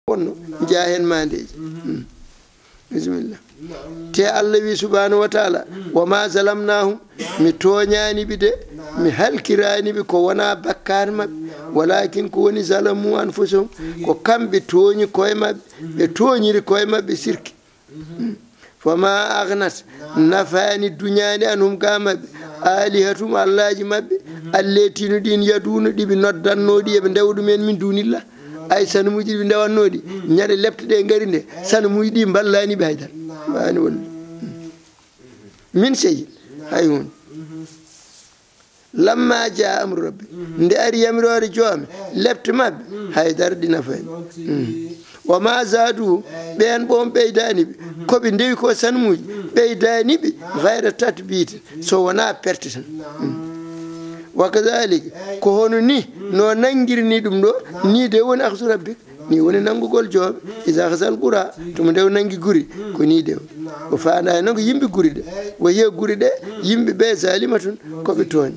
wonno jahen mandeji bismillah te Allah wi subhanahu wa ta'ala wa ma zalamnahum mi toñani bi de mi halkirani bi ko wona bakkar mabbe walakin ko woni zalamu anfusum ko kambe toñi koy mabbe be toñiri koy mabbe sirki fama aghnat nafani dunyani anhum gamabbe alihatum allaji mabbe alletinu din yaduna dibi noddannodi e be dewdu men min dunillah ay sanumuji be dewannodi nyade leptede ngari nde sanumuji di ballani be haydar wani won min sey hayun lamma jaa amru rabbi nde ari yamirore joome lepte mabbe haydar dina fay wa ma zadu ben bom beydani be ko be ndewi ko sanumuji beydani be ghayra tatbit so wana perte tan wakadhalik ko hono ni no nangirni dum do ni de woni akhsu rabbi ni woni nangugol joobe iza khasal qura to mo dew nangi guri ko ni dew o faana nango yimbe guri de wo ye guri de yimbe be zalimatun ko be ton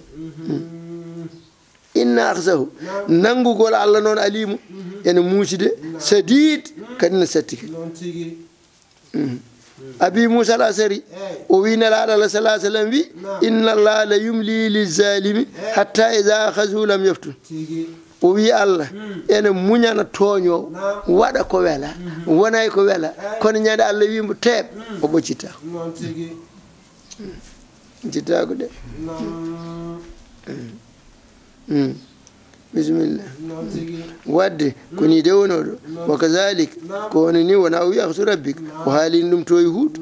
inna akhzahu nangugol Allah non alimu ene muuside sadid kadina satike abi musa al-asari o wi nalaɗo Allah sallallahu alaihi wasallam wi inna Allah la yumli lizalimi hatta idha akhazu lam yaftun o wi Allah ene muñana toño wada ko wela wonay ko wela kono ñande Allah wi mo teeb o boccita jitago de bismillah wadde koni de wonodo wa kazalik ko ni wona wi akhsu rabbik wa halin dum toy hud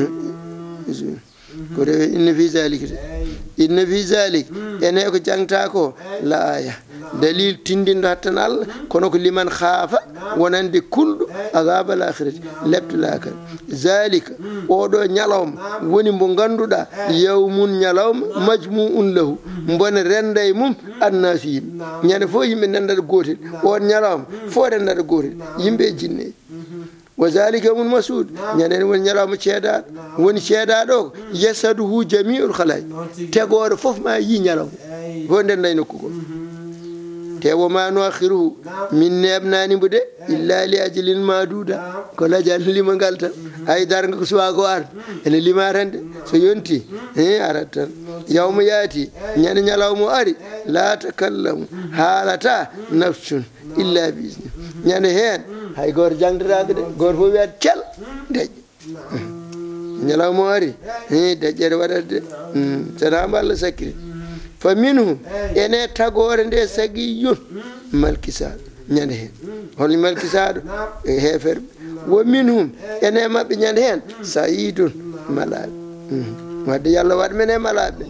ko de inna fi zalik ene ko jangta ko la aya dalil tindindo tan Allah kono ko liman khafa wonande kuldu azab al akhirati lebtu lakal zalika odo nyalawm woni mo ganduda yawmun nyalawm majmu'un lahu mbone renday mum annasi nyane fo yimbe nandal gotel on nyalawm fo nandal gotel yimbe jinne وذلك من مسعود يعني من يرام شهادة ون شهادة دو يسده جميع الخلائق تقول فوف ما ينيرام وندن نينكو تيو ما نؤخره من نبناني بده إلا لأجل معدودة كلا جل لمن قالت أي دارن كسوا قوار إن لما رند سيونتي أردت يوم يأتي يعني نلوم أري لا تكلم حالتا نفس إلا بإذن يعني هين hay gor jangdiraade de gor fo wiat kel dej nyalaw mo ari dejere wadade tanamba Allah sakri fa minhum ene tagore nde sagi yun malkisad nyande hen hol malkisad hefer wo minhum ene mabbe nyande hen saidun malab wadde yalla wad men e malabe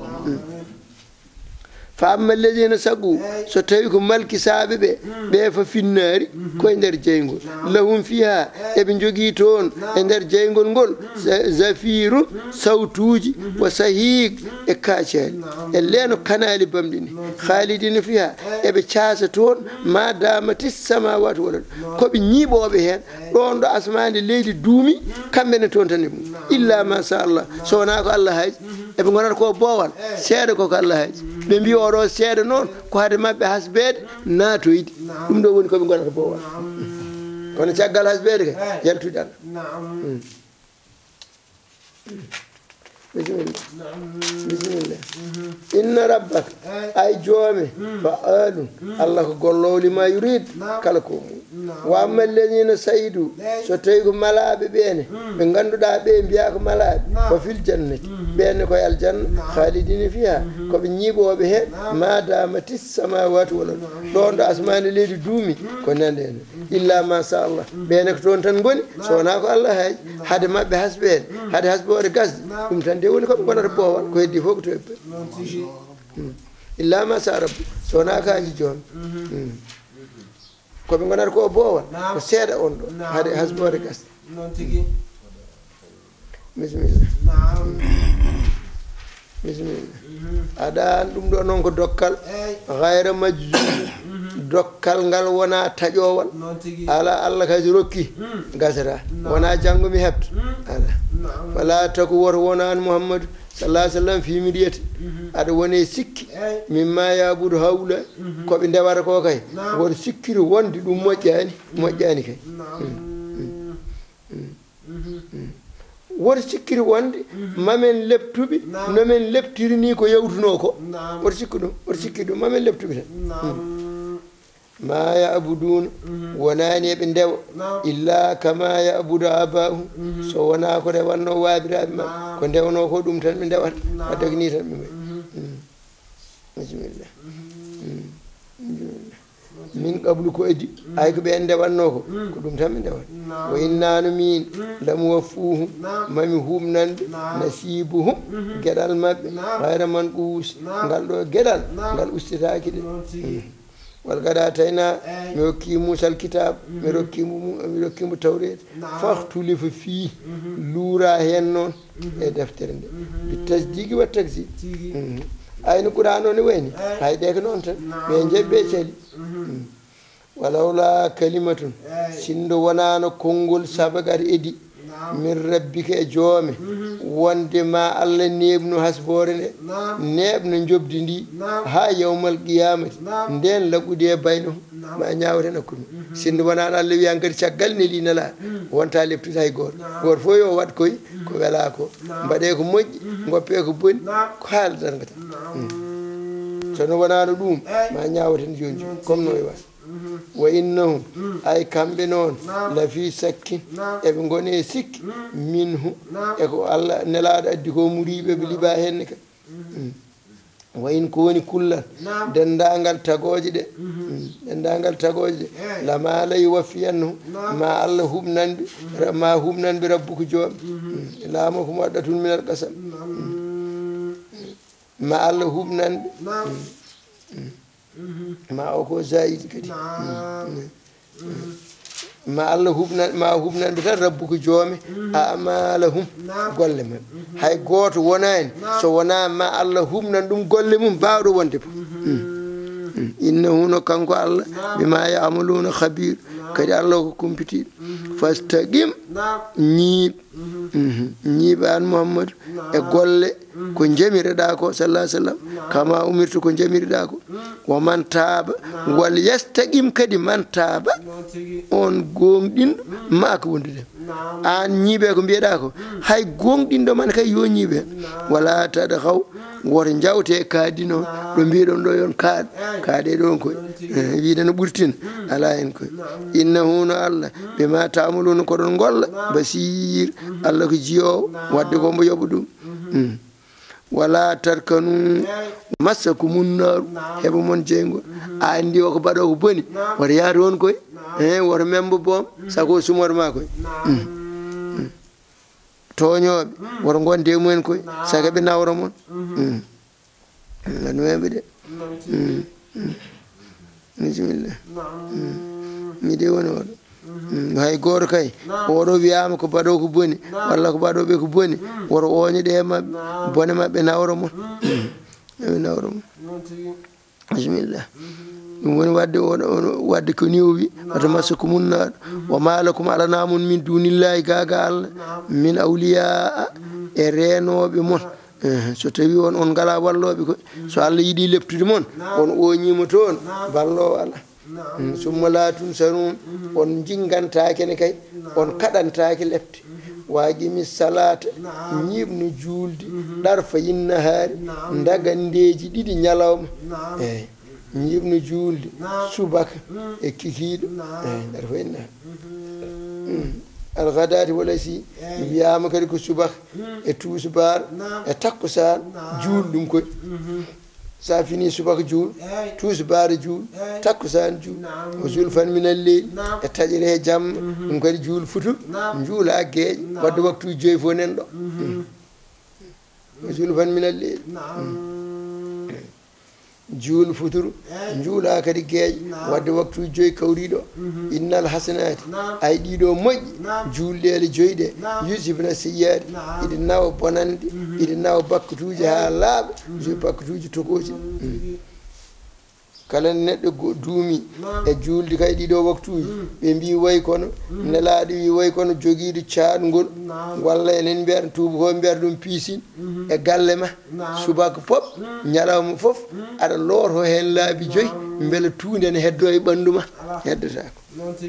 فأما الذين سقوا ستيكم ملك سابب بيف في النار كويندر جينغول لهم فيها ابن جوجيتون اندر جينغول نقول زفير صوتوجي وسهيق اكاشل اللي كانال بمدني خالدين فيها ابي تشاستون ما دامت السماوات والارض كوبي نيبو بهن دون دو اسمان ليدي دومي كامبن تون تاني الا ما شاء الله سوناكو الله هاج ابي غونات كو بوال سيده كو الله هاج بمبي oro seede non ko hade mabbe hasbede natoyidi dum do woni ko be gonata bo wal kono ciagal hasbede ke yaltude Allah bismillah inna rabbak ay joome fa'alun Allah ko gollowli ma yurid kala ko wa amma alladhina saidu so tawi ko malabe bene be ganduda be biya ko malabe ko fil jannati bene ko al janna khalidina fiha ko be nyibobe he ma damati samawati wal ard don do asmani leydi duumi ko nande illa ma sha Allah bene ko ton tan goni so na ko Allah hay hade mabbe hasbede hade hasbode gas dum tan de woni ko be gonata bowal ko heddi foko to ebbe illa ma sha rabbi so na kaaji jon ko be gonata ko bowal ko seeda on do hade hasbode gas non tigi bismillah bismillah ada dum do non ko dokkal ghayra majzum dokkal ngal wona taƴowal ala Allah kadi rokki gasata wona janngo mi heɓta ala wala taku woto wona an Muhammadu sallallahu alaihi wasallam fi midiyati aɗa wone sikki mimma yabudu hawla koɓe ndewata ko kay woto sikkiru wonde ɗum moƴƴani kay woto sikkiri wonde mamen leptuɓe nomen leptiri ni ko yewtuno ko woto sikki ɗum woto sikki ɗum mamen leptuɓe tan ma yabuduna wonani eɓe ndewa illa kama yabudu abahum so wona ko rewanno wabiraɓe mabɓe ko ndewno ko ɗum tan ɓe ndewata wadde ko ni tan ɓe mbayi bisimillah min qablu ko edi ay ko ɓen ndewanno ko ko ɗum tan ɓe ndewata wa innanu min lam waffuhum mami humnande nasibuhum gueɗal mabɓe hayra man ɓuusi ngal ɗo gueɗal ngal ustitaki de wal gada tayna mi hokki Musa alkitab mi rokkimo tawrede fahtulifa fi luura hen noon e deftere nde bi tasdigi wa taksi ayno Qur'an o ne wayni hay ɗe ko noon tan ɓe jebbe celi walawla kalimatun sindo wonano konngol sabagata edi min rabbika e joome wonde ma Allah nebno hasbore nde nebno jobdi ndi ha yawmal qiyamati nden laɓude e bayno ma ñawaten hakkude sinno wonano Allah wiyan kadi caggal neli nela wonta leptude hay goto goto fof yo waɗ koye ko wela ko mbaɗe ko moƴƴi goppe ko boni ko haaldatan ko tan sono wonano ɗum ma ñawaten joni joni comme no wayi wa innahum ay kamɓe noon la fi sakkin eɓe gone sikki minhu eko Allah nelaɗo addi ko muriɓe ɓe liɓa henne ka wa in ko woni kullal dendagal tagoje ɗe lama lay waffiyanno ma Allah humnanɓe rabbuko jooɓe laamo ko waɗɗatun minal qasam ma Allah humnanɓe ma o ko zayidi kadi ma Allah hubnanɓe tan rabbuko joome amalahum golle mabɓe hay goto wonani so wona ma Allah hubnan ɗum golle mum bawɗo wonde fof innahu no kanko Allah bima yamaluna khabir kadi Allah ko kumpitiɗo fastaqim ñiiɓe an Muhammadu e golle ko jamireɗa ko sallallahu alaihi wasallam kama umirtu ko jamiriɗa ko wa man taaba wal yastaqim kadi man taaba on gonɗinɗo ma ko wondude an ñiiɓe ko mbiyeɗa ko hay gonɗinɗo man kay yo ñiiɓe wala taɗa haw woto jawte kaadino ɗo mbiɗon ɗo yon kaaɗe ɗon koye wiide no ɓurtina ala hen koye innahu no Allah bima ta'maluna koɗon golla basir Allah ko jiyowo wadde ko mbo yoɓa ɗum wala tarkanu massakumun naru heɓa mon jeygol a andi o ko mbaɗo ko boni woto yaade on koye woto membo boom sago sumor ma koye toñoɓe woto gonde mumen koye saga ɓe nawra mon no weɓe de bisimillah miɗe woni oɗo hay goto kay oɗo wiyama ko mbaɗo ko boni walla ko mbaɗoɓe ko boni woto oñoɗe mabɓe bone mabɓe nawra mon eɓe nawra mon bisimillah ɗum woni wadde ko ni o wi wata massa ko munnaɗo wa malakum alanamun min dunillahi gaga Allah min awliya e renoɓe mon so tawi on ngala walloɓe ko so Allah yiiɗi leptude mon on oñima toon ballowo Allah summa la tunsarun on jingantakene kay on kaɗantake lepte waqimi salata ñiɓno julde ɗarfa yinnahaari dagandeji ɗiɗi ñalawma eyyi ñiɓno julde subaka e kikiɗo ɗarfa yinnahaari alghadati walasi wiyama kadi ko subaka e tusubar e takkusan juul ɗum koye sa fini subaka juul tusubara juul takkusan juul o zulfan minal leyli e taƴere he jamma ɗum kadi juul futu juula gueeƴe wadde waktuji joyyi fo nen ɗo o zulfan minal leyli juul futuru juula kadi gueeƴe wadde waktuji joyyi kawriɗo innal hasanati ay ɗiɗo moƴƴi juulɗele joyyi ɗe yusibna siyyaade iɗe nawa bonande iɗe nawa bakkatuji ha laaɓa joyi bakkatuji tokoji kala neɗɗo duumi e juulde kay ɗiɗo waktuji ɓe mbi way kono nelaɗo wi way kono joguiɗo caɗgol walla enen mbiyata tuuba ko mbiyata ɗum piisine e galle ma subaka pop ñalawma foof aɗa looto hen laabi 5 beele tuude ne heddo e ɓandu ma heddotako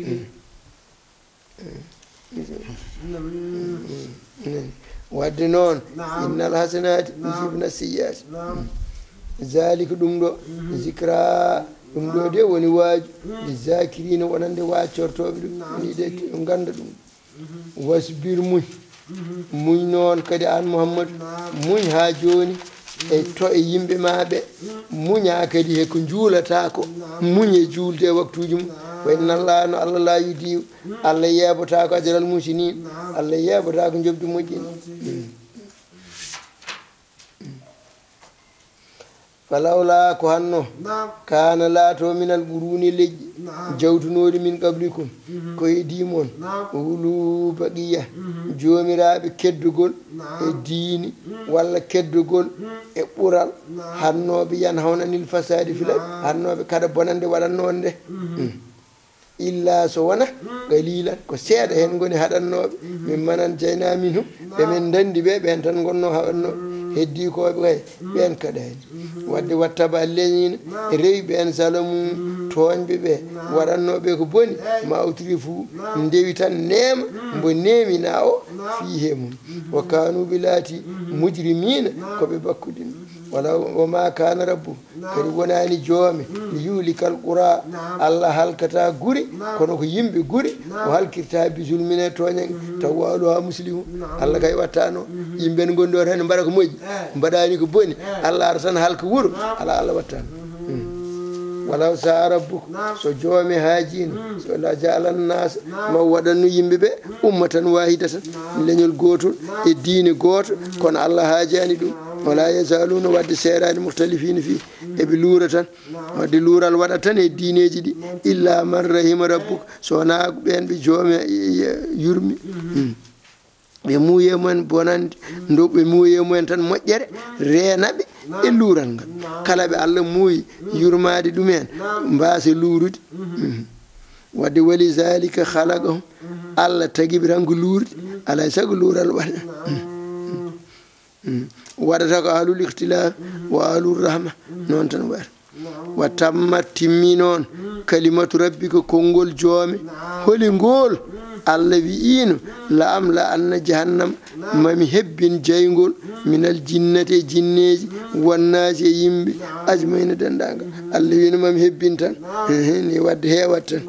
wadde noon innal hasanati yusibna siyati zalika ɗum ɗo zicra ɗum ɗo de woni waaju li zakirina wonande waccortoɓe ɗum ɗiɗe ganda ɗum wasbir muñ noon kadi an Mouhammadou muñ ha joni e to e yimɓe maɓe muña kadi heko juulata ko muñ e juulde e waktuji mum wa inna allah no allah la yudiw allah yeɓata ko ajral musinin allah yeɓata ko jobdi moƴƴin falawla ko hanno kana laato minal ɓuruni leƴƴi jawtunoɗi min qablikum ko hedimon wulu baqiya jomiraɓe keddugol e diini walla keddugol e ɓural hannoɓe yan hawnanil fasadi fila hannoɓe kada bonande waɗannoon nde illa so wona qalilan ko seeɗa hen goni haɗannoɓe min manan jeyna minhum ɓemin dandi ɓe ɓen tan gonno haɗannoɓe heddi koɓe kay ɓen kaɗani wadde wattaba leñina rewi ɓen salamu toñɓe ɓe waɗannoɓe ko boni ma utri fu ndewi tan nema mbo nemina o fihe mum wa kanuɓe laati mujrimina koɓe bakkudin wala wama kana rabbu kadi wonani joome yuhlikal qura allah halkata guri kono ko yimɓe guri o halkirta bisulmine toñange taw waluha muslimu allah kay wattano yimɓe ne gondi o tan mbaɗa ko moƴƴi mbaɗani ko boni allah ara tan halka wuuro ala allah wattano walaw sa rabbuka so joome haajino so la jaalan nasa ma waɗanno yimɓeɓe ummatan wahidatan leñol gotol e diine goto kono allah haajani ɗum wala yazaluna wadde seerani mukhtalifina fi eɓe luura tan wadde luural waɗa tan e diineji ɗi illa man rahima rabbuka so wona ɓen ɓe joome yurmi ɓe muuye mumen bonande ndo ɓe muuye mumen tan moƴƴere reenaɓe e luural ngal kala ɓe allah muuyi yurmade ɗumen mbasa luurude wadde wali zalika halaqahum allah tagiɓe tan ko luurde alay saago luural waɗa waɗata ko ahlul ikhtilaf wa ahlur rahma noon tan waɗa wa tammat timmi noon kalimatu rabbi ko konngol joome holi ngol allah wi'ino la am la anna jahannam mami hebbin jaygol minal jinnati e jinneji wannaaji e yimɓe ajmayna dendagal allah wino mami hebbin tan ni wadde heewat tan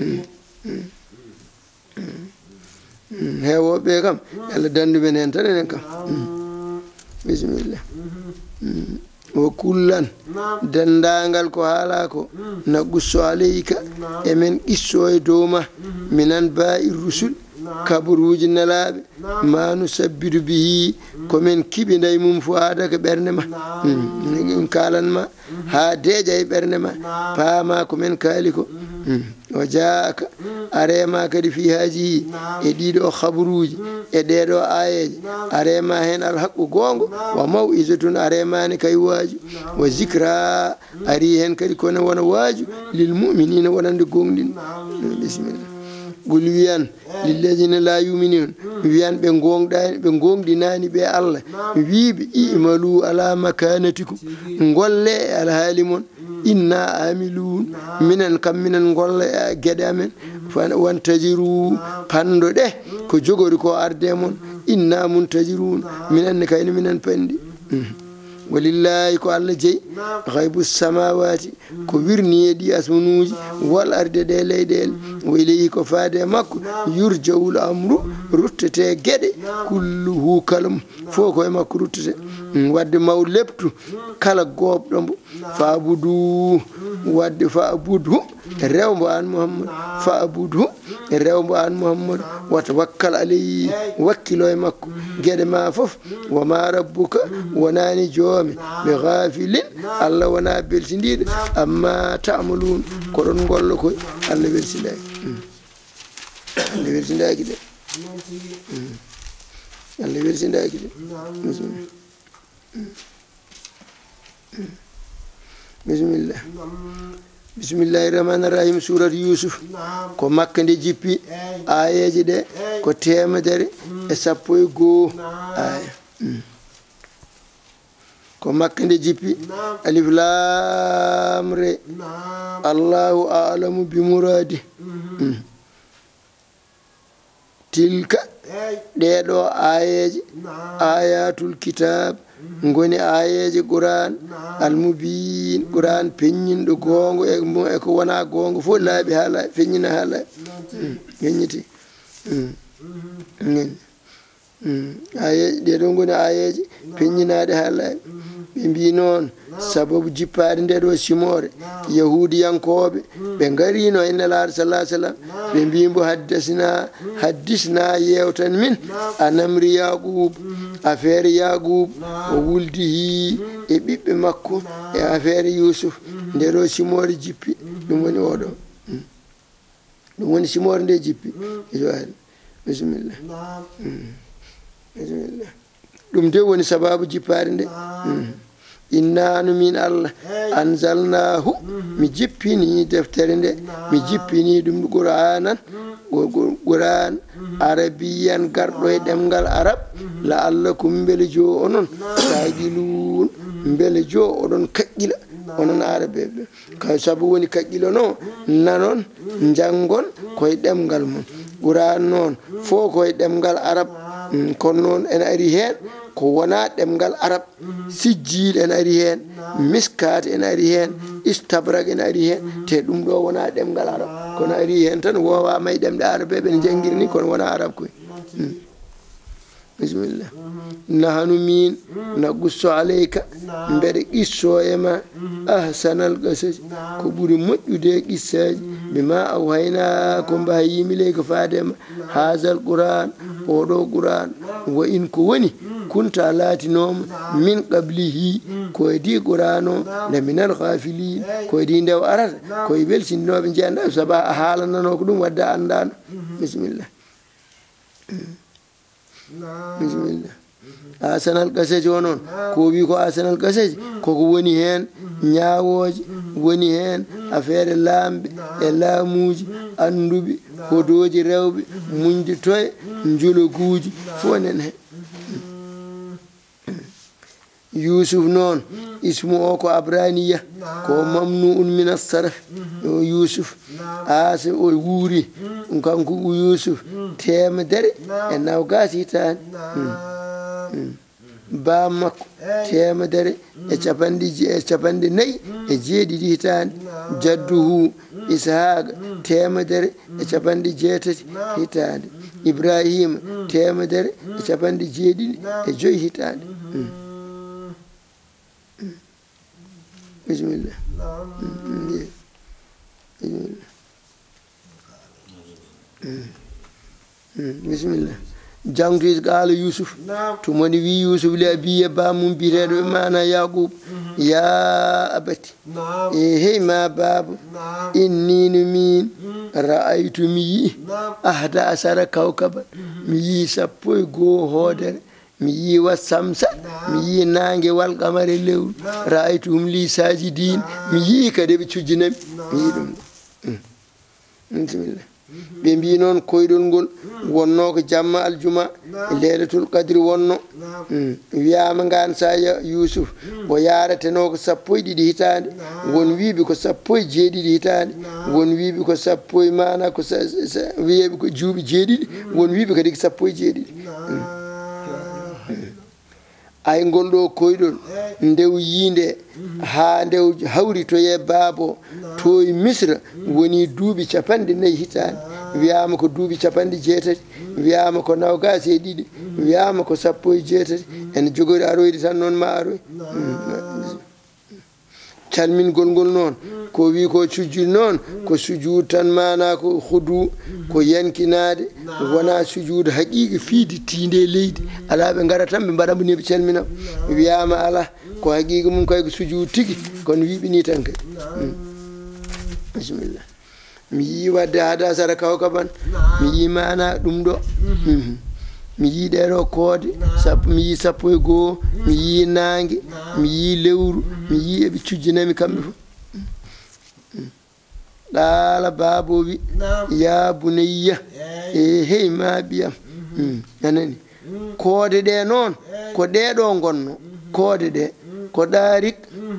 heewoɓe kam allah dandumen hen tan enen kam bisimillah wa kullan dendagal ko haala ko na gusso aleyka emen qisso e dowma minan ba'i rusul kabaruji nelaɓe ma nu sabbidu bihi komin kiɓiday mum fo haadaka ɓernde ma kalanma ha deeƴa e ɓernde ma paama komin kaali ko o jaaka arema kadi fi haaji e ɗiɗo habaruji e ɗeɗo ayeje arema hen alhaqqu gongo wa maw'izatun aremani kay waaju wa zicra ari hen kadi kono wona waaju lil mu'minina wonande gonɗin bisimillah qul wiyan lilladina la yuminun wiyan ɓe gonɗani ɓe gonɗinani ɓe allah wiɓe imalu ala makanatikum golle e alhaali moon inna amilun minen kam minen golla gueɗe amen wantajiru pando ɗe ko jogori ko arde moon inna muntajirun minenne kayne minen pandi walillahi ko allah jeeyi haybu samawati ko wirni e ɗi asmanuji wal arde ɗe leyɗele wayleyi ko faade makko yurjawul amru ruttete gueɗe kulluhu kala fo koye makko ruttete wadde maw leptu kala gobɗombo faabudu wadde faabudhu rewmbo an Mouhammadou faabudhu rewmbo an Mouhammadou wata wakkal alayhi wakkilo e makko gueɗe ma foof wama rabbuka wonani joome ɓe gafilin allah wona belsidiɗo amma tamalun koɗon golla koye allah welsidaki allah welsidaki de allah welsidaki de bismillah bismillahi rahmani rahim surat Yusuf ko makka nde jippi ayeji ɗe ko 110 aya ko makka nde jippi alif lam re allahu a'lamu bi muradi tilka ɗeɗo ayeji ayatul kitab ngoni ayeji Qur'an almubin Qur'an peññinɗo gongo e ko wona gongo fof laaɓi ha laaɓi feññina ha laaɓi feññiti ayeji ɗeɗo ngoni ayeji peññinaɗe ha laaɓi ɓe mbi noon sababu jippade nde ɗo simore yahudiyankoɓe ɓe garino e nelaɗo sallah sallam ɓe mbimo haddisna yewtan min anamri yaqub affaire yaqub o wuldihi e ɓiɓɓe makko e affaire Yusuf nde ɗo simore jippi ɗum woni oɗo ɗum woni simore nde jippi bisimillah bisimillah ɗum de woni sababu jippade nde innanu min Allah anzalnahu mi jippini deftere nde mi jippini ɗum qur'anan qur'an arabiyan garɗo e ɗemgal arab la'allakum beele jo onon taqilun beele jo oɗon kaqqila onon arabeɓe kay sabu woni kaqqilo no nanon jangon koye ɗemgal mum qur'an noon fo koye ɗemgal arab kono noon ene ari hen ko wona ɗemgal arab sijjil ene ari hen miskat ene ari hen istabrak ene ari hen te ɗum ɗo wona ɗemgal arab kono ari hen tan wowama e ɗemɗe arabe ɓen jangguirni kono wona arab koy bisimillah nahanu min naqussu alayka mbeɗe qisso e ma ahsanal qasas ko ɓuuri moƴƴude qissaji bima awhayna ko mbahimi ley ko faadema hasal qur'an oɗo qur'an wa in ko woni kunta laatinoma min qablihi koye di qur'an o nde minal ghafilin koye di ndew arata koye welsinnoɓe jeyanɗa saba a haalanano ko ɗum wadda andano bisimillah bisimillah asanal qasaji o noon ko wi ko asanal qasaji koko woni hen ñawoje woni hen affaire lamɓe e laamuji anduɓe hodoji rewɓe muñde toye jologuji fo nen hen Yusuf noon ismu o ko abraniya ko mamnu un min assaraf o Yusuf asa o wuuri kanko Yusuf 100 hitande ba makko 150 hitande jadduhu ishaqa 150 hitande ibrahima 175 hitande bismillah bismillah jangtuis qala Yusuf tum woni wi Yusuf li abiye bamum biteɗo mana Yaqub ya abati e hey ma baba inninu min ra'aytu mi yi ahda asara kawkaba mi yi 11 hoodere mi yi wa samsa mi yi nangue wal qamare lewru ra'aytuhum li sajidin mi yi kadi ɓe cujjinaɓe mi yi ɗum bismillah ɓe mbi noon koyɗol ngol wonno ko jamma aljuma leylatul qadri wonno wiyama ngan sa Yusuf bo yarateno ko 12 hitande won wiɓe ko 17 hitande won wiɓe ko 10 mana ko wiyeɓe ko juuɓe 7 won wiɓe kadi ko 17 ay ngol ɗo koyɗol ndew yinde ha ndew hawri to ye baabo to Misra woni duuɓi 4 hitande wiyama ko duuɓi 80 wiyama ko 22 wiyama ko 18 ene jogori aroyde tan noon ma aroy calmingol ngol noon ko wi ko sujud noon ko sujud tan mana ko hudu ko yankinade wona sujud haqiqi fiidi tinde leydi ala ɓe ngara tan ɓe mbaɗa moni ɓe calmina wiyama ala ko haqiqi mum koye ko sujud tigi kono wiɓe ni tan kay bisimillah mi yi wadde hada sara kawkaban mi yi mana ɗum ɗo mi yii ɗeɗo koode mi yii sappo e goo mi yii naange mi yii lewru mi yii eɓe cujjinami kamɓe fof ɗaala baabo wi ya bunayya hey ma ɓiyam anani koode ɗe noon ko ɗeɗo gonno koode ɗe ko ɗarik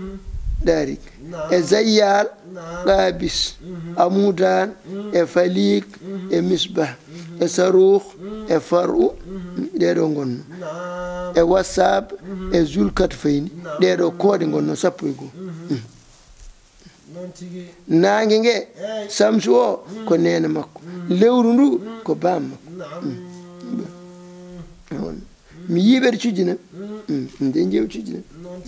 e zayyal ɗabis amudan e falik e misbah e saruh e far'u ɗeɗo gonno e wasab e zulkat fayni ɗeɗo koode gonno sappo e goo naange nge samsu o ko nene makko lewru ndu ko bam makko mi yiɓeɗe cujjina nde jeewi cujjina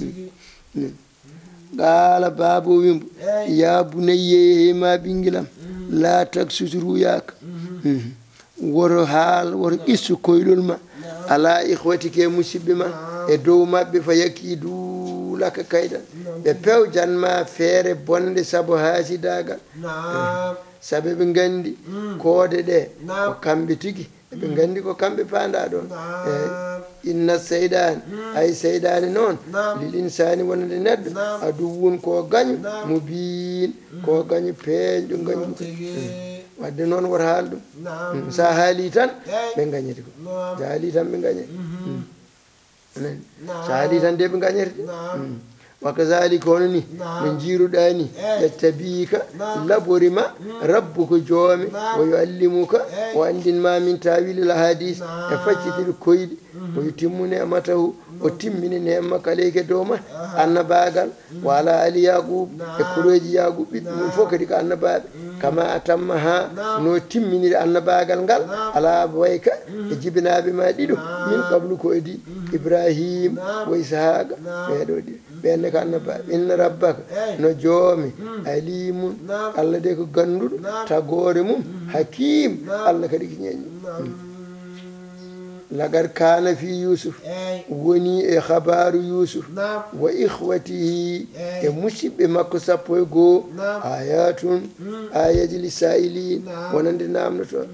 qala baabo wimbo ya bunayye ma ɓingilam la taksus ruyaka woto haal woto qissu koylol ma ala ihwatike musidɓe ma e dow maɓɓe fa yakki duulaka kayɗan ɓe pewjanma feere bonde saabu haasidagal saabu ɓe gandi koode ɗe ko kamɓe tigi eɓe gandi ko kamɓe panda ɗon inna seydani hay seydani noon lil insani wonande neɗɗo aduwun ko gaño mubin ko gaño peeñɗo gaño wadde noon woto haal ɗum sa haali tan ɓe gañete ko sa haali tan ɓe gañete sa haali tan de ɓe gañete wakazalika hono ni no jiiruɗa ni yettabika laborima rabbuko joome o yuallimuka o andinma min tawili l ahadis e faccitiri koyɗi o yutimmu nematahu o timmini nemma kaleyke dowma annabagal wala ali yaqub e kuroji yaqub ɓiɓɓe mum fof kadi ko annabaɓe kama atamma ha no timminiri annabagal ngal ala wayka e jibinaɓe ma ɗiɗo min qablu ko edi ibrahim wa ishaqa ɓeɗo ɗi ɓenne ko annabaɓe inna rabbaka no joomi alimun allah de ko ganduɗo tagore mum hakim allah kadi ko ñañi lagar kana fi yusuf woni e habaru yusuf wa ihwatihi e musidɓe makko sappo e goo ayatun ayaji lisailin wonande namnotoon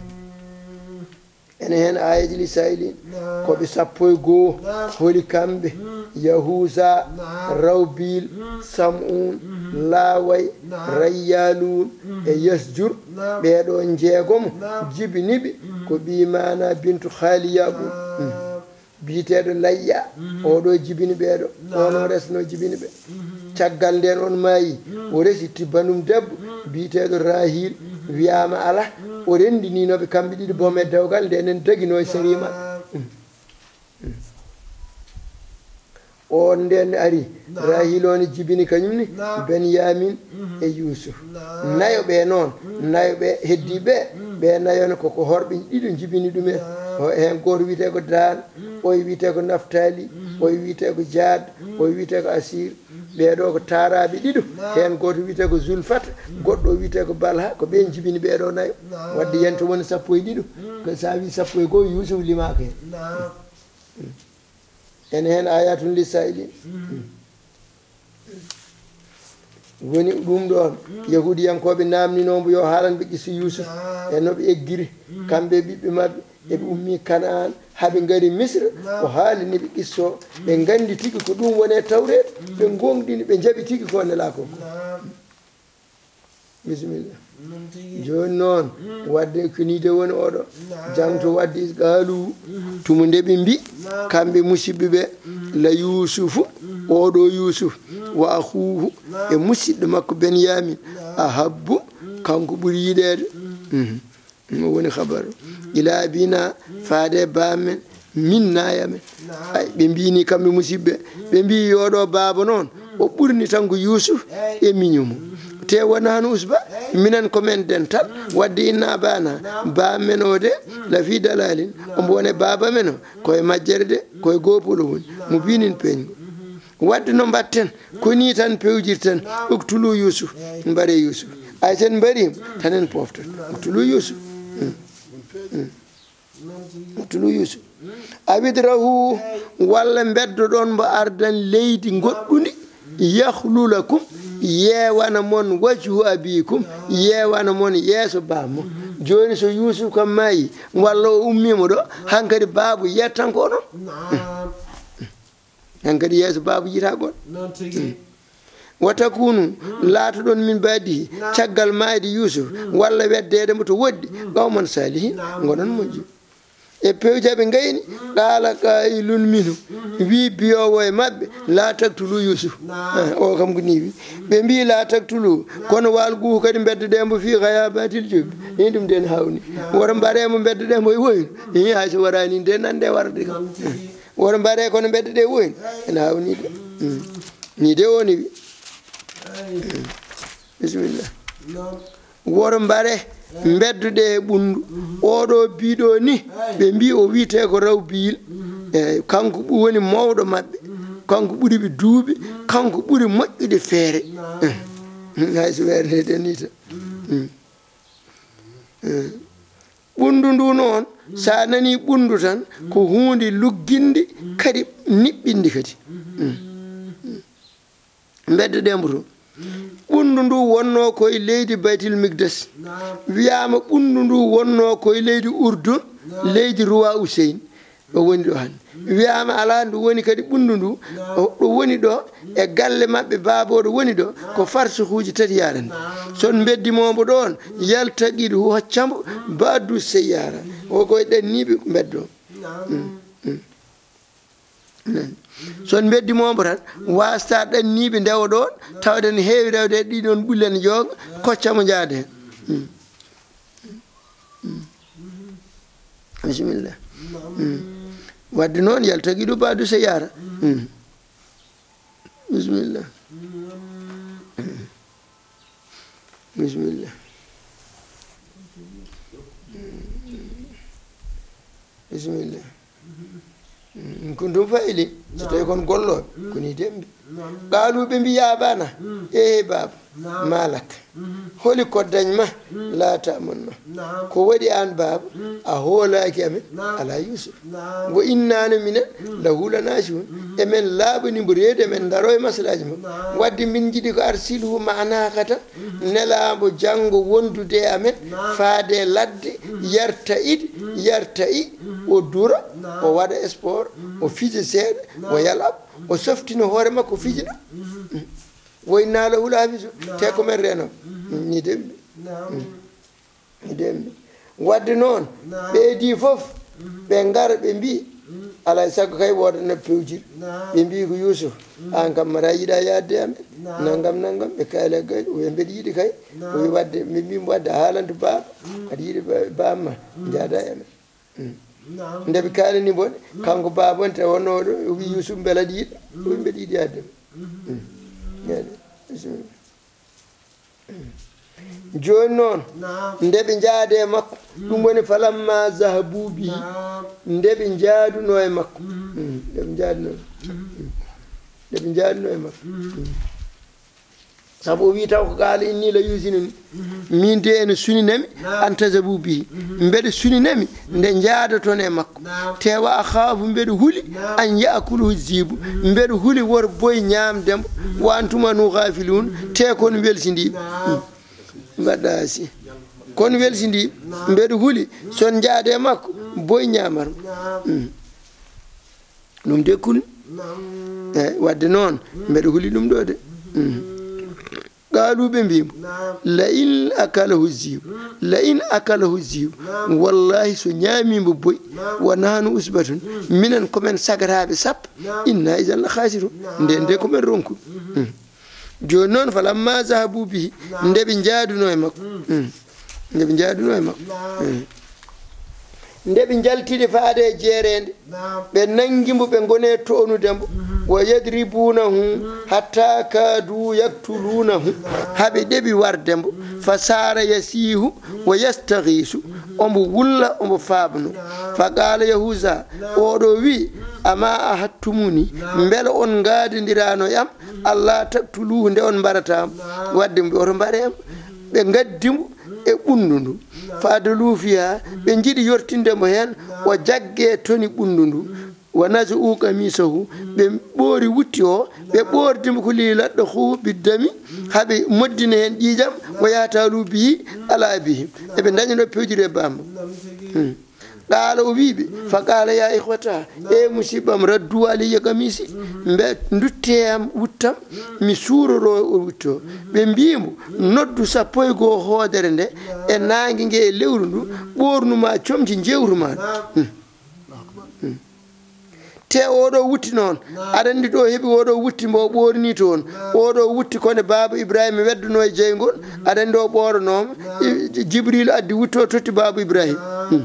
ene hen ayaji lisailin koɓe sappo e goo holi kamɓe yahusa rawbil sam'un laway rayyalun e yasjur ɓeɗo jeegomo jibiniɓe ko ɓimana bintu haali yaqub biteɗo layya oɗo jibini ɓeɗo ono resno jibini ɓe caggal nden on maayi o resi tibbanum debbo biteɗo rahil wiyama ala o rendininoɓe kamɓe ɗiɗi boome dewgal ndenen daguino e sérima on nden ari rahil on jibini kañumni benyamin e yusuf nayo ɓe noon nayo ɓe heddiɓe ɓe nayone koko horɓe ɗiɗo jibini ɗumen hen goto wiyete ko dan oy wiyete ko naftali oy wiyete ko jad oy wiyete ko asir ɓeɗo ko taraɓe ɗiɗo hen goto wiyete ko zulfata goɗɗo wiyete ko balha ko ɓen jibini ɓeɗo nayo wadde yente woni sappo e ɗiɗo ko sa wi sappo e goho yusuf limaka hen ene hen ayatun lisailin woni ɗum ɗon yahudiyankoɓe namninomo yo haalanɓe qissa yusuf e noɓe eggiri kamɓe ɓiɓɓe mabɓe eɓe ummi kanaan haaɓe gaari misra o haalaniɓe qisso ɓe gandi tigui ko ɗum wone tawrede ɓe gonɗini ɓe jaaɓi tigui ko nela koko bisimilla joni noon wadde kunide woni oɗo jam to wadde qaalu tumo nde ɓe mbi kamɓe musidɓe ɓe la yusufu oɗo yusuf wa ahuhu e musidɗo makko benyamin ahabbu kanko ɓuuri yiɗede o woni habaru ila abina faade bamen min nayamen ay ɓe mbini kamɓe musidɓe ɓe mbi yoɗo baaba noon o ɓurni tan ko yusuf e miñumo te wona han usba minen komin dental wadde inna bana bamen o de la fi dalalin ombo wone baba men o koye majjere de koye gopolo woni mo binin peñgo wadde no mbatten koni tan pewjirten uktulu yusuf mbare yusuf ay sen mbarimo tanen poftat uktulu yusuf uktulu yusuf awidrahu walla beddoɗon mbo ardan leydi goɗɗudi yahlulakum yewana mon wajhu abikum yewana mon yeeso bammo joni so Yusuf kam mayi walla o ummimo ɗo hankadi babu yettan ko non hankadi yeeso babu yita gon watakunu laatoɗon min baadi caggal mayde Yusuf walla weddedemo to woddi qawman salihin gonon moƴƴi e pewjaɓe gayni qala qailun minhu wi biyowo e mabɓe la taktulu Yusuf o kam ko ni wi ɓe mbi la taktulu kono walgu kadi beddoɗemo fi ghayabatil jubbi ni ɗum den hawni woto mbaɗemo beddoɗemo e woyno i hay so warani nde nande warde kam woto mbaɗe kono beddoɗe woyno ene hawni de ni de woni wi bisimillah woto mbaɗe bedduɗe e ɓundu oɗo biɗo ni ɓe mbi o wiite ko raw biil eyyi kanko woni mawɗo mabɓe kanko ɓuuri ɓe duuɓi kanko ɓuuri moƴƴude feere hay so weernede ni tan ɓundu ndu noon sa nani ɓundu tan ko hunde lugginde kadi niɓɓinde kadi beddoɗemo to ɓundu ndu wonno koye leydi baytil migdas wiyama ɓundu ndu wonno koye leydi Urdun leydi Ruwa Useyn ɗo woni ɗo hande wiyama ala ndu woni kadi ɓundu ndu ɗo woni ɗo e galle mabɓe baboɗo woni ɗo ko farsuhuji tati yarani son beddimomo ɗon yaltaqiɗu hoccamo baddu seyyara o koye ɗanniɓe beddo son beddimomo tan wasta ɗanniɓe ndewa ɗon tawde ne heewi rewde e ɗiɗon ɓullen jooga koccamo jaade hen bisimillah wadde noon yaltaqiɗu baddu seyyara bismillah bismillah bismillah kuntum fayili so tawi kon golloɓe koni dembe qaaluɓe mbi ya bana ehe baba malak holi ko dañma laata monno ko waɗi an baba a hoolaki amen ala Yusuf wo innano minen la hulanasi on emen laaɓanimo reede emen daro e maslaji ma wadde min jiiɗi ko arsilhu manaka tan nelamo janggo wondude e amen faade ladde yarta i o dura o waɗa sport o fija seeɗa o yalab o softino hoore makko fijina woynaala hula hafisu te ko men reno ni dembe ni dembe wadde noon ɓeedi fof ɓe ngara ɓe mbi alay sago kay wodana pewjir ɓe mbi ko Yusuf an kam mata yiɗa yadde amen naggam ɓe kaali gay o mbeɗa yiɗi kay o wi wadde mi mbimo wadde haalanta baba aɗa yiɗi bamma jaada e amen ndeɓe kaalani bon kanko baba on te wonno ɗo o wi Yusuf beela aɗa yiɗa o wi mbeɗa yiɗi yadde joni noon ndeɓe jaade e makko ɗum woni falamma zahabu bihi ndeɓe jaaduno e makko ndeɓe jaaduno e makko sabu o wi taw ko qaala inni la yusinuni min de ene suninami an tazabu bihi mbeɗa suninami nde jaadoton e makko tewa akhafu mbeɗa huuli an yakuluhu zibu mbeɗa huuli woto boye ñamdemo wa antuma nu ghafilun te kono welsidiɓe mbaɗɗa si kono welsidiɓe mbeɗa huuli son jaade e makko boye ñamarmo ɗum de kulni eyyi wadde noon mbeɗa huuli ɗum ɗo de qaaluɓe mbimo la in akalahu zibu wallahi so ñaamimo boy wa nahnu usbatun minen komin sagataɓe sappo inna idan la khasirun nde komin ronku joni noon falamma zahabu bihi ndeɓe jaaduno e makko ndeɓe jaltiɗe faade e jeerede ɓe nanguimo ɓe gone toonudemo wa yadribunahu hatta kadu yaktulunahu haɓe ɗeɓi wardemo fa sara yasihu wa yastaghisu omo wulla omo faabno fa qala yahuza oɗo wi ama ahattumuni beela on gaadidirano yam allah taktuluhu nde on mbaratamo wadde oto mbaɗemo ɓe gaddimo e ɓundu ndu faade luufiya ɓe jiiɗi yortindemo hen o jagge toni ɓundu ndu ونزعوا قميصه ببوري وتيو ببور دمكولي لدخو بالدم هبي مدين جيجام وياتالو به على أبيهم ابن دانيو بيجري بام قال وبيبي فقال يا إخوتا إيه مصيبة ردوا علي قميصي ندتيام وتام مسور رو وتو بمبيمو نودو سابوي غو هودرنده انانغي لewrundu bornu ma chomji jewru ma te oɗo wutti noon aɗa andi ɗo heeɓi oɗo wutti mbo ɓorni toon oɗo wutti kone baba ibrahima wedduno e jeygol aɗa andi o ɓoranoma jibril addi wutto totti baba ibrahima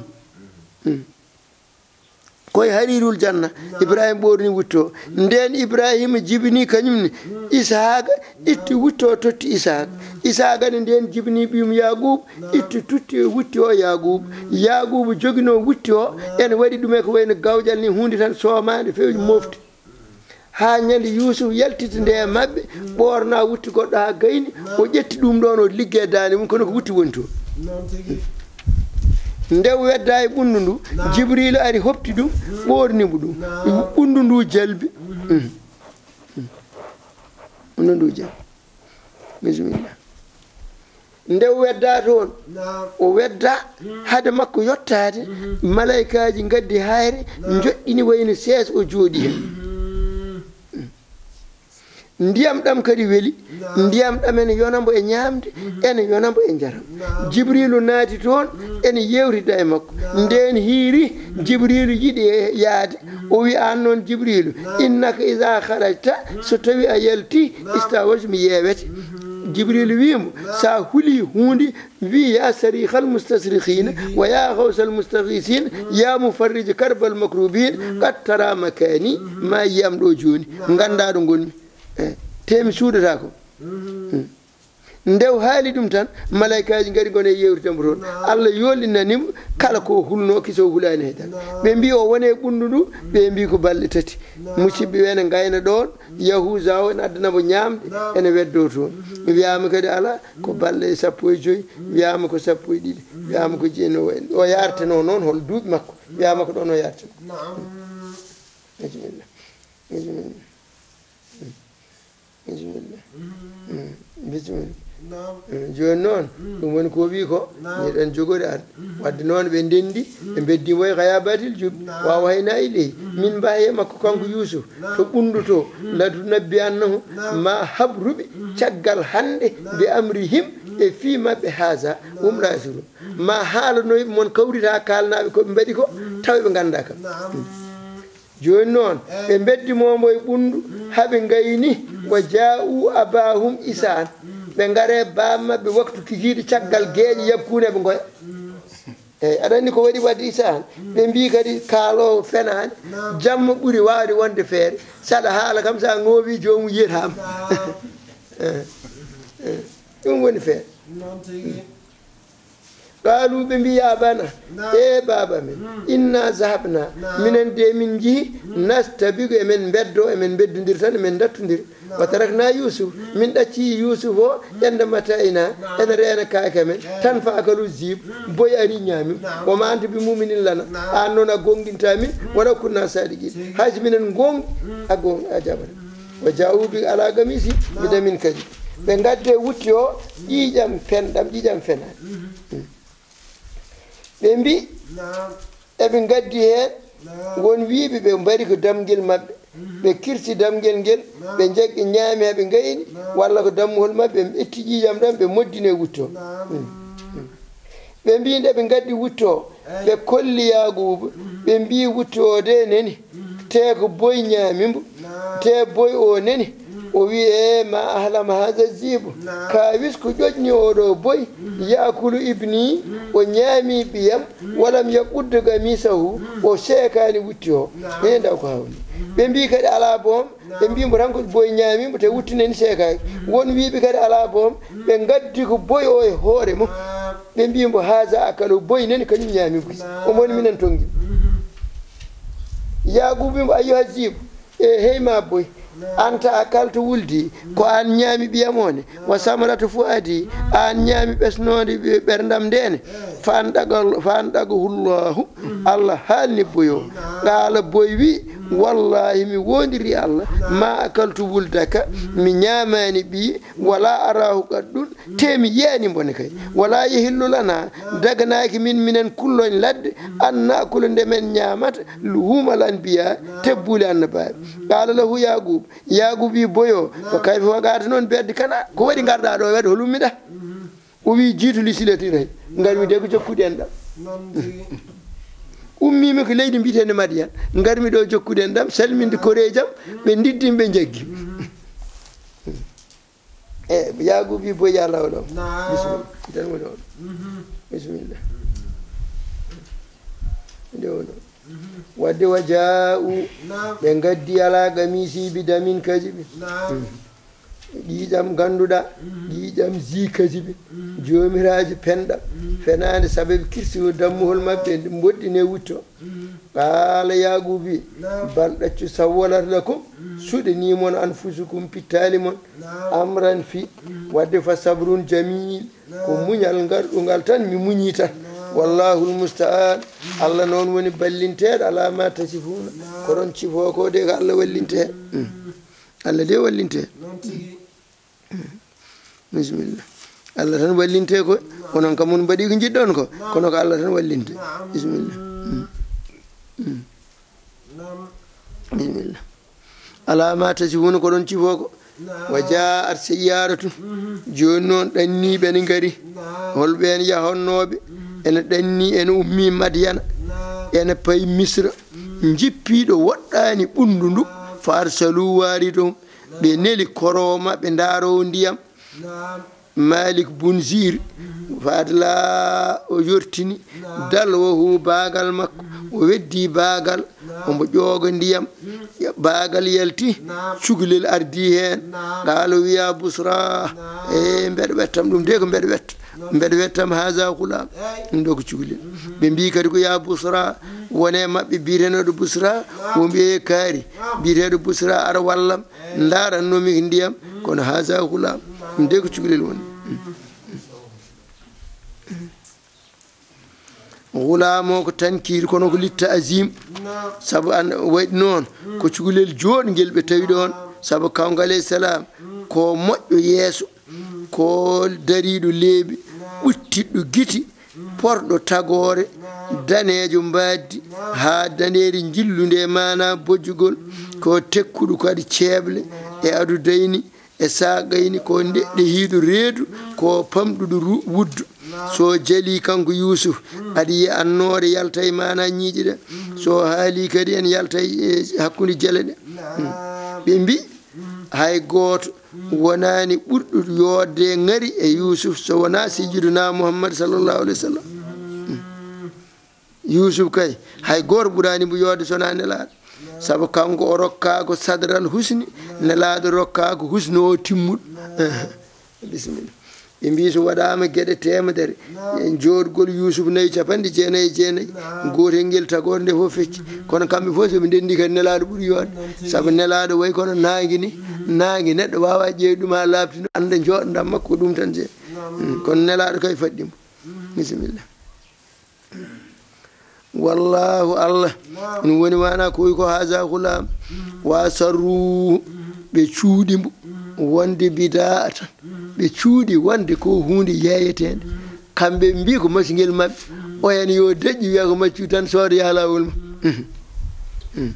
koye harirul janna ibrahima ɓorni wutto nden ibrahima jibini kañumne ishaqa itti wutto totti ishaqa ne nden jibini ɓiyum yagoub itti tutti wutti o yagoub joguino wutti o ene waɗi ɗume ko wayno gawƴal ni hunde tan somade fewji mofti ha ñande Yusuf yaltita nde mabɓe ɓorna wutti goɗɗo ha gayni o ƴetti ɗum ɗon o liggue dande mum kono ko wutti woni toon ndew wedda e ɓundu ndu jibril ari hopti ɗum ɓornimo ɗum ɓundu ndu jalbi ɓundu ndu jalbi bisimilla ndew wedda toon o wedda hade makko yottade malaikaji gaddi hayre joɗɗini wayno sees o jooɗi hen ndiyam ɗam kadi weeli ndiyam ɗam ene yonambo e ñamde ene yonambo e jaram jibrilu naati toon ene yewtida e makko nden hiiri jibrilu yiɗi yaade o wi an noon jibrilu innaka ida harajta so tawi a yalti istawaj mi yewete jibrilu wimo sa huuli hunde wi ya sarihal mustasrihina wa ya hawsal mustahisina ya mufarrija karbal makrubin qad tara makani ma yiyam ɗo joni ganda ɗo gonmi temi suudata ko ndew haali ɗum tan malaikaji gari gone yewtitamo toon Allah yollinanimo kala ko hulno kiso hulani hedan ɓe mbi o wone ɓundu ndu ɓe mbi ko balɗe tati musidɓe wene gayna ɗon yahusa o ene addanamo ñamde ene weddo toon wiyama kadi ala ko balɗe 15 wiyama ko 12 wiyama ko jeeno o yartano noon hol duuɓi makko wiyama ko ɗon o yartano bisimilla bisimilla bisimilla joni noon ɗum woni ko wi ko miɗen jogori arde wadde noon ɓe ndendi ɓe beddimo e hayabatil juɓɓi wawa hayna e ley min mbawi e makko kanko Yusuf to ɓunduto ladu nabbi annahu ma habruɓe caggal hande mbi amrihim e fi mabɓe haasa umrasiru ma haalanoyɓe moon kawrita kalnaɓe koɓe mbaɗi ko taw ɓe ganda kam joni noon ɓe beddimomo e ɓundu haɓe gayni wa ja'u abahum isan ɓe gare bammaɓe waktu kikiɗe caggal gueƴe yabkune ɓe goya eyyi aɗa andi ko waɗi wadde isan ɓe mbi kadi kaalowo fenani jamma ɓuuri wawde wonde feere saɗa haala kam sa goowi jomum yiyatama ɗum woni feere قالوا بمبي أبانا إيه بابا من إنا ذهبنا من دي من جي نستبق من بدو من بدو ندير من داتو ندير وتركنا يوسف من داتي يوسف عندما تاينا أنا رأينا كاكمل تنفع أكلو زيب بوي أري نيامي وما أنت بمؤمن لنا أننا غونغين تامين ولا كنا صادقين هاج من غونغ أغونغ أجابنا وجاءوا بي على قميصي بدمين كذب بنغادي وتيو جيجام فندام جيجام فنان ɓe mbi eɓe gaddi heen won wiiɓe ɓe mbari ko damguel maɓɓe ɓe kirsi damguel ngel ɓe jaggi ñaami heɓe gayni walla ko dammuhol maɓɓe ɓe ƴetti ƴiƴam ɗam ɓe moddine wutto ɓe mbi nde ɓe gaddi wutto ɓe kolli Yaguba ɓe mbi wutto o de neni te ko boy ñaamimbo te boy o neni o wi e ma ahlama hada zibu kawis ko ƴoƴni oɗo boy yakulu ibni o ñaami ɓiyam walam yaquddu gamisahu o seekani wutti o he ndaw ko hawni ɓe mbi kadi ala boom ɓe mbimo tan ko boy ñaamimo te wuttineni seekaki won wiɓe kadi ala boom ɓe gaddi ko boy o e hoore mum ɓe mbimo haza akalu boy neni kañum ñaamimo omoni minen tongi Yaguba mo ayyuha zibu e heyma boy anta akalto wuldi ko an ñaami ɓiyam one wa samaratu fuadi an ñaami ɓesnode ɓerdam ndene fa an ɗaga hullahu Allah haalni boyo qala boy wi wallahi mi wondiri Allah ma akaltu wuldaka mi ñamani ɓi wala arahu qaddun te mi yiyani bone kay wala yahillu lana daganaki minen kulloñ ladde an nakula ndemen ñamata luhumal anbiya tebbuli annabaɓe qala lahu yaqub wi boyo fa kayfa wagata noon bedde kana ko waɗi garɗa ɗo waɗi holummiɗa o wi jiitu li silatiray garmi de ko jokkude en ɗam ummimi ko leydi mbitende Madian garmi ɗo jokkude en ɗam salminde kore jam ɓe diddimi ɓe jaggi Yaqub wi boy ya lawɗo bisimilla bisimilla nde oɗo wadde wa ja'u ɓe gaddi ala gamisi bi damin kajibi ɗiƴam ganduɗa ɗiƴam zikajibi jomiraji penɗam fenade sababu kirsiwo dammuhol mabɓe mboɗɗine wutto qala yaqubi bal ɗaccu sawwalat lakum suɗanimon anfusukum pittali mon amran fi wadde fa sabrun jamil ko muñal garɗugal tan mi muñi tan wallahu lmustaan Allah noon woni ballinteɗo ala ma tasifuna ko ɗon cifo ko de ko Allah wallinte Allah de wallinte bisimilla Allah tan wallinte ko onon kam on mbaɗi ko jiɗɗon ko kono ko Allah tan wallinte bisimilla bisimilla ala ma tasifuna ko ɗon cifo ko wa ja'at sayyaratu joni noon ɗanniɓe ne gari holɓe en yahonnoɓe ene ɗanni ene ummi Madiana ene payi Misra jippiɗo woɗɗani ɓundu ndu fa arsalu wari ɗum ɓe neli korowo maɓɓe ndarowo ndiyam Malik Bunzir fadla o yortini dalwahu bagal makko o weddi bagal omo ƴooga ndiyam bagal yalti cukalel ardi hen qala wiya busra mbeɗa wettam ɗum de ko mbeɗa wettam haza hulam ɗum ɗo ko cukalel ɓe mbi kadi ko ya busra wone mabɓe biyeteneɗo busra wo mbiye kaari biyeteɗo busra ara wallam darannomi ko ndiyam kono haza hulam ɗum de ko cukalel woni gulamo ko tankiri kono ko litta azim saabu waɗi noon ko cukalel joɗguel ɓe tawi ɗon saabu kanko alayhi salam ko moƴƴo yeeso ko dariɗo leeɓi ɓuttiɗɗo giti porɗo tagore danejo mbaddi ha daneri jillude mana bojjugol ko tekkuɗo kadi ceeble e adu dayni e saaqayni ko neɗɗo hiiɗo reedu ko pamɗuɗo wuddu so jali kanko Yusuf aɗa yiya annore yalta e mana ñiiƴe ɗe so haali kadi en yalta hakkude jele ɗe ɓe mbi hay goto wonani ɓurɗo yodde ngari e Yusuf so wona sijiduna Muhammad sallallahu alaihi wa sallam Yusuf kay hay goto ɓurani mo yodde sona nelaɗo saabu kanko o rokkako sadral husni nelaɗo rokkako husni o timmuɗo bisimilla ɓe mbi so waɗama gueɗe temedere joɗgol Yusuf nayyi capanɗe jeenayyi e jeenayyi gotel guel tagore nde fof fecci kono kamɓe fof soɓe ndendi kadi nelaɗo ɓuuri yodde saabu nelaɗo way kono nangue ni nangue neɗɗo wawa ƴeewi ɗum ha labtino anda joɗodam makko ko ɗum tan je kono nelaɗo kay faɗɗimo bisimilla wallahu Allah ɗum woni wana ko wi ko haza hulam wa sarru ɓe cuuɗimo wonde bidaa tan ɓe cuuɗi wonde ko hunde yeyetede kamɓe mbi ko masiguel mabɓe o hen yo deƴƴi wiya ko maccu tan sooda yaha lawol ma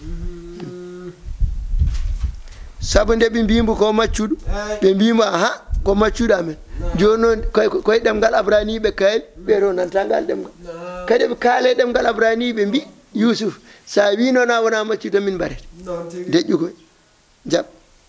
saabu nde ɓe mbimo ko maccuɗo ɓe mbimo aha ko maccuɗo amen joni noon koye ɗemgal abraniɓe kaali ɓeɗo nanta ngal ɗemgal kadi ɓe kaale ɗemgal abraniɓe mbi Yusuf sa wi noon a wona maccuɗo min mbarete deƴƴu koye jaab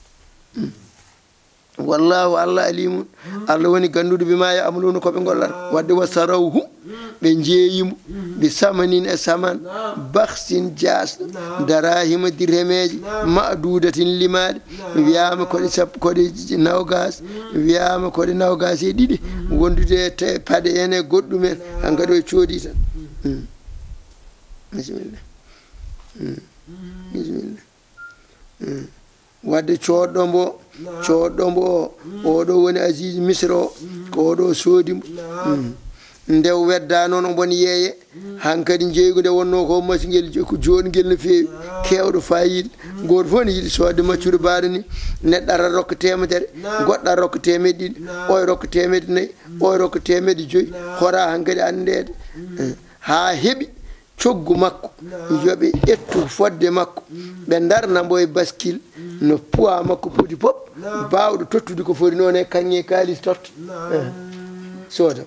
wallahu Allah alimun Allah woni ganduɗo bima ya amuluna koɓe gollata wadde wa sarawhu ɓe jeeyimo ɓe samanin e saman baksin jasɗo darahima dirhemeji madudatin limaɗe wiyama koɗe nawgas wiyama koɗe nawgas e ɗiɗi wondude te paɗe ene goɗɗumen hankkadi o coodi tan bisimilla bisimilla wadde coɗɗo mbo oɗo woni Aziz Misra o ko oɗo soodimo ndew wedda noon ombon yeeye hankadi jeygu nde wonno ko masingel ko jongel no feewi kewɗo fayide goto fof ne yiiɗi sodde maccuɗo baɗo ni neɗɗo ara rokka temedere goɗɗo ara rokka temedde ɗiɗi oye rokka temedde nayyi oye rokka temedde joyyi hora hankadi andede ha heeɓi coggu makko yoɓe ƴettu fodde makko ɓe darnamo e baskil no poids makko poti pop bawɗo tottude ko foti noon e kaŋŋe kalis totta sooda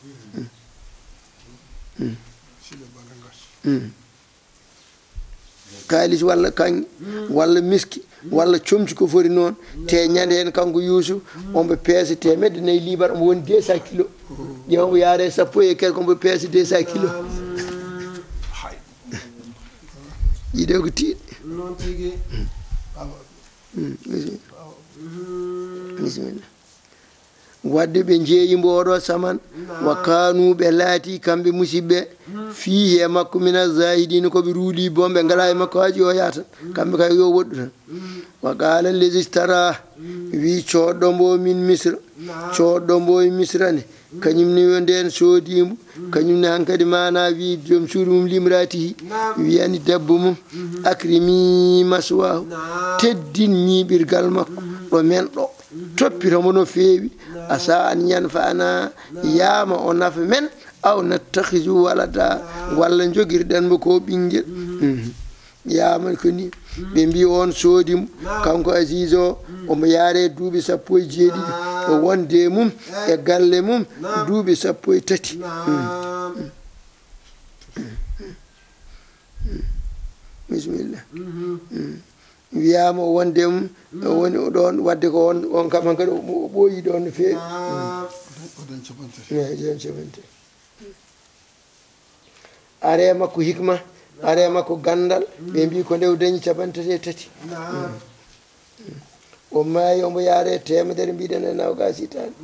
kalis walla kaŋŋe walla miski walla comci ko foti noon te ñande hen kanko Yousouf ombo peese temedde nayyi libar omo woni 200 kilos ƴewmo yaare sappo e quelque ombo peese 200 kilos yiide ko tiiɗe bisimilla wadde ɓe jeeyimo oɗo saman wa kanu ɓe laati kamɓe musibɓe fihi e makko mina zahidina koɓe ruuli bon ɓe ngala e makko haji o yaata kamɓe kay yo woɗɗu tan wa qala lesi tara wi coɗɗo mbo min misra coɗɗo mbo e misra ne kañumne yo nden soodimo kañumne hankkadi mana wi joom suudu mum limratihi wiyani debbo mum acrimi maswahu teddin ñiɓirgal makko ɗo men ɗo toppitamo no feewi asa an yanfa'ana yama o nafa men aw nattakhizu walada walla jogirɗenmo ko ɓinguel yama ko ni ɓe mbi on soodimo kanko Aziz o omo yaare duuɓi 17 o wonde mum e galle mum duuɓi 13 bisimilla wiyama o wonde mum woni ɗon wadde ko on kam hankadi o ɓooyi ɗon no feewi are makko hikma are makko gandal ɓe mbi ko ndew dañi 33 o maayi omo yaare temedere mbiɗen e nawgas hitande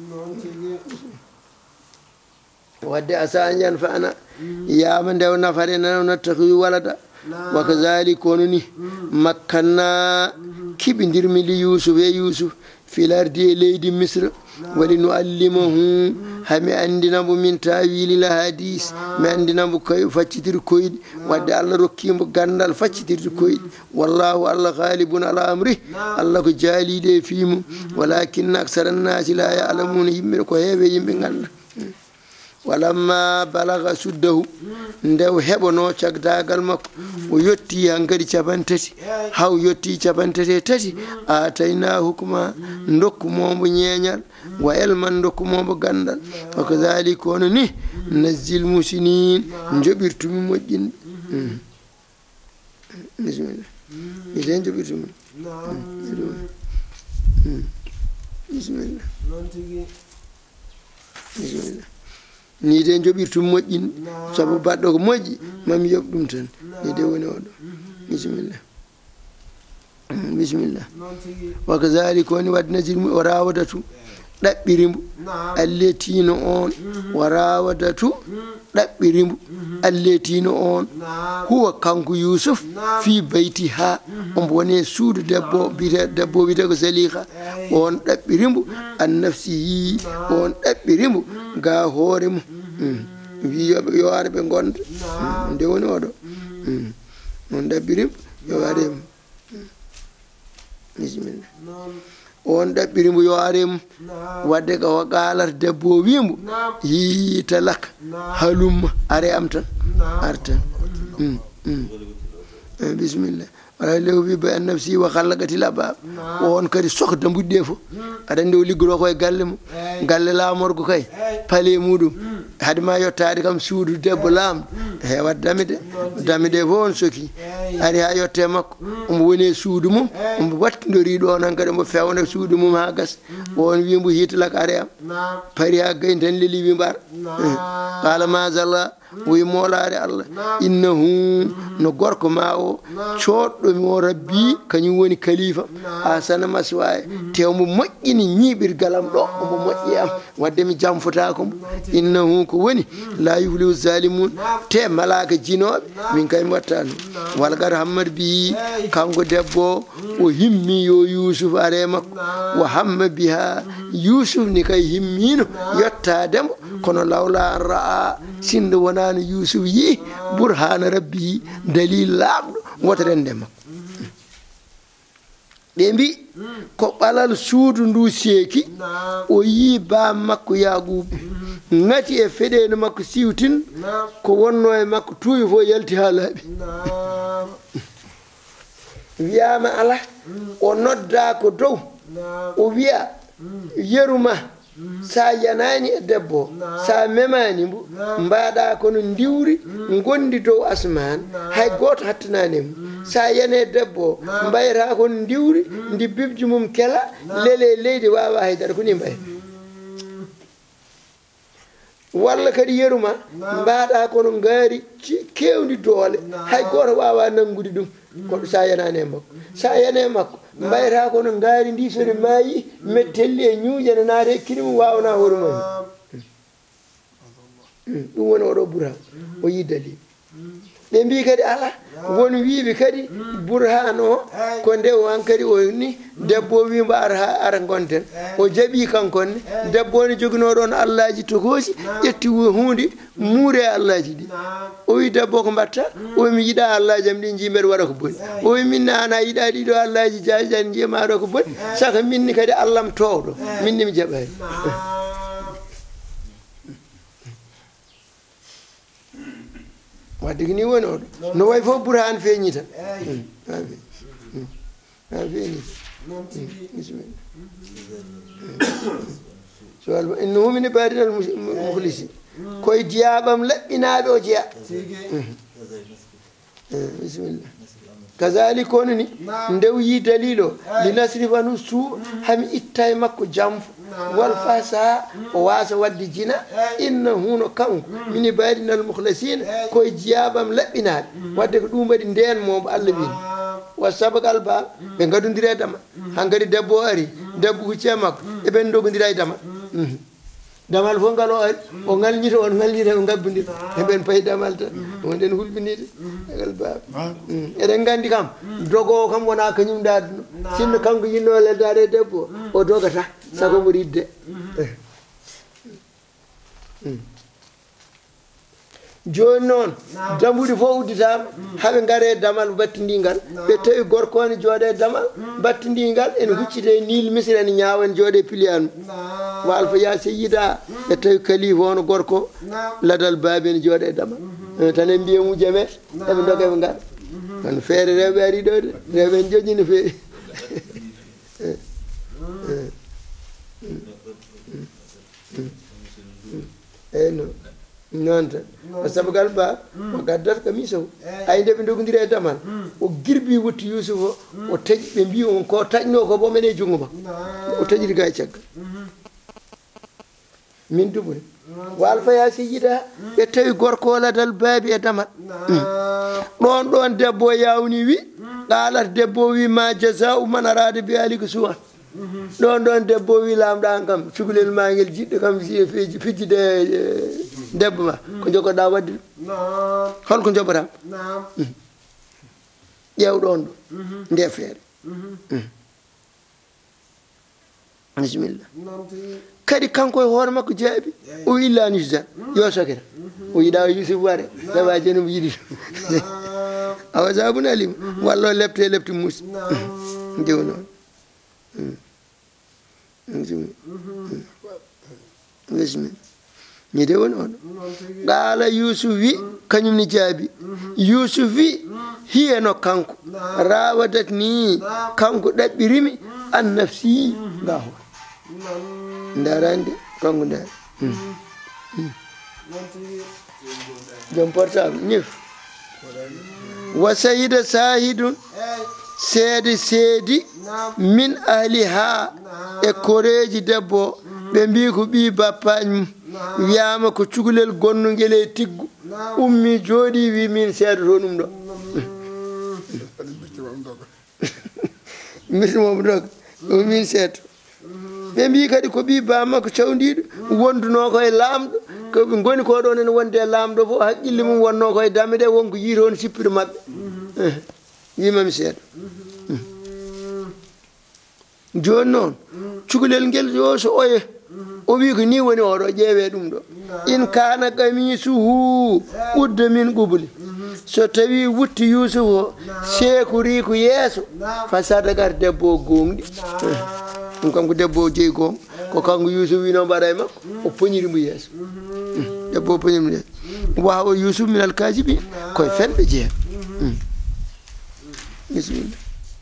wadde asa an yanfa'ana yama ndew nafare nattahi walada wa kazalik kono ni makkanna kiɓidirmi li Yousuf e Yousuf fil ardi e leydi misra wali nuallimahu hami andinamo min tawilil hadis mi andinamo koye faccitir koyɗi wadde Allah rokkimo gandal faccitirde koyɗi wallahu Allah ghalibun ala amri Allah ko jaalide e fiimum walakinna aksara nnasi la ya'lamuna yimɓe ko heewe yimɓe ganda walamma balaga suddahu ndew heɓono cagdagal makko o yetti hankadi 3 haw yetti 3 atayna hukma dokkumomo ñeeñal wa elman dokkumomo gandal wa kadhalika kono ni nazzil musinin joɓirtumi moƴƴinɓe bisimilla iten joɓirtumi bisimilla bisimilla ni de joɓirtum moƴƴin sabu baɗɗo ko moƴƴi mami yoɓ ɗum tan ni de woni oɗo bisimilla bisimilla wa kadhalika woni wadde nasirmu o rawadatu ɗaɓɓirimbo alletino on o rawadatu ɗaɓɓirimbo alletino on huwa kanko Yousuf fi bayti ha ombo woni suudu debbo bite ko Zaliha on ɗaɓɓirimbo an nafsihi on ɗaɓɓirimbo ga hoore mum wi yo are ɓe gonda nde woni oɗo on ɗaɓɓirimbo yo are mum bisimilla on ɗaɓɓirimo yo are mum wadde ko qalata debbo o wimo yiita laka halumma are am tan artan bisimilla wala lew wi ba nafsi wa khallaqatil abab on kadi sok dambuɗɗe fo aɗa andi o liggoro koye galle mum galle laamorgo kay paale muɗum haade ma yettade kam suudu debbo laamɗo hewat dame de fo on soki ari ha yette makko omo woni e suudu mum omo wattidori ɗon hankadi omo fewna suudu mum ha gas on wimbo hiitalaka are am pari ha gayi tan leli wi mbar qala mazalla woyi molare Allah innahu no gorko ma o coɗɗomi o rabbi kañum woni kalifa asana maswaye te omo moƴƴini ñiɓirgalam ɗo omo moƴƴi am wadde mi jamfotako mo innahu ko woni la yuflihu zalimun te malaka jinoɓe min kay mi wattano walgar hammad bi kanko debbo o himmi yo Yousuf are makko wa hamma biha Yousuf ni kay himmino yettademo kono lawla an ra'a sinde wonano Yusuf yi burhana rabbi dalil laaɓɗo wotere makko ɓe mbi ko ɓalal suudu ndu seeki o yi ba makko Yaqubu ngati e feɗeno makko siwtin ko wonno e makko tuuyi fof yalti ha laaɓi wiyama ala o nodda ko dow o wiya yeruma sa yanani e debbo sa memani mbo mbaɗa kono ndiwri gondi dow asman hay goto hattananimo sa yane debbo mbayata kono ndiwri ndi bibji mum kela lele leydi wawa haydara koni mbay walla kadi yeruma mbaɗa kono ngaari kewdi doole hay goto wawa nangude ɗum koɗo sa yanani e makko sa yane makko mbayata kono ngaari ndi sone maayi mettelli e ñuuƴane naate kini mum wawna hoore mum ɗum woni oɗo Burhan o yi dalil ɓe mbi kadi ala won wiɓe kadi Burhan o ko nde o an kadi o ni debbo wimo ara gonten o jaaɓi kankonne debbo ne joginoɗon allaji tokosi ƴetti hunde muure allaji ɗi o wi debbo ko mbatta o wi mi yiiɗa allaji am ɗi jimbeɗe waɗa ko boni o wi minne ana yiiɗa ɗiɗo allaji jaajani jiyamaɗo ko boni saka minni kadi allaham towɗo minni mi jaɓani wadde ko ni woni oɗo no way fof Burhan feeñi tan feeñi bisimilla so alba inno humini badinal muhlisi koye diyaɓam laɓɓinaɓe o jeeya bisimilla kazali kono ni ndew yi dalil o li nasrifanu suu hami itta e makko jamfo wal fasa o wasa wadde jina inna huno kanko mini badinal mukhlasina koye jiyaɓam laɓɓinaɓe wadde ko ɗum waɗi ndenmomo Allah wini wa sabagal ba ɓe gadodiri e dama hankkadi debbo o ari debbo hucce makko eɓen dogodira e dama damal fof ngal o ari o ngalñita on ngalñita o gabbodira eɓen payi damal tan wonɗen hulɓinide egal baba eɗen gandi kam dogowo kam wona kañum daduno sinno kanko yinno leldade e debbo o dogata sago mo ridde joni noon dambuɗi fof udditama haaɓe gaare damal battidingal ɓe tawi gorko ne jooɗe damal battidingal ene huccite nil misre ene ñaawa ene jooɗe piliyanu wa alfa ya seyida ɓe tawi kalifa ono gorko ladal baabi ene jooɗe damal tan en mbiye mujamet eɓe doga eɓe gaɗa kono feere rewɓe ari ɗo de rewɓe en joƴƴi no feewi eyyi noon tan sabagal ba o gaddata kamis o hay nde ɓe dogodiri e damal o girbi wutti Yusuf o taƴi ɓe mbi on ko taƴno ko bomen e junngo makko o taƴiri ga e caggal min duɓuri walfa ya seyida ɓe tawi gorko ladal baabi e damal ɗon debbo yawni wi qaalat debbo wi ma jasau man arada bi alika suwan ɗon debbo wi lamɗa kam cukalel ma ngel jiɗɗo kam fijjide debbo ma ko jogoɗa wadde ɗum holko joɓotama ƴeew ɗon ɗo nde feere bisimilla kadi kanko e hoore makko jaaɓi o illani Yusuf yo sokira o yiɗa Yusuf ware sabaji ene mo yiɗi awa sabun alima walla o lepte muusi jew noon bisimilla ñide woni on qaala Yusuf wi kañum ni jaabi Yusuf wi hiyeno kanko rawadat ni kanko ɗaɓɓirimi an nafsi nga ho ndarande kanko ndar jom portable ñef wa sayida sahidun seedi min ahli ha e koreji debbo ɓe mbi ko ɓi bappañ mum wiyama ko cukalel gonnugel e tiggu ummi jooɗi wi min seedoto ɗum ɗo mirtumomo doga min seedo ɓe mbi kadi ko ɓi bamakko cawdiɗo wonduno koye laamɗo koɓe goni ko ɗon ene wonde laamɗo fof haqqille mum wonno koye dame ɗe wonko yiito on sippiɗo mabɓe wimami seeɗa joni noon cukalel ngel yo so oye o wi ko ni woni oɗo ƴeewe ɗum ɗo in kana qamisuhu udda min qubuli so tawi wutti Yusuf o sekuri ko yeeso fa sadagar debbo o gonɗi ɗum kam ko debbo o jeeyi gonga ko kanko Yusuf wino mbaɗa e makko o poñirimo yeeso debbo o poñirimo yeeso wawa Yusuf min alkajibi koye fenɓe jeeya bisimilla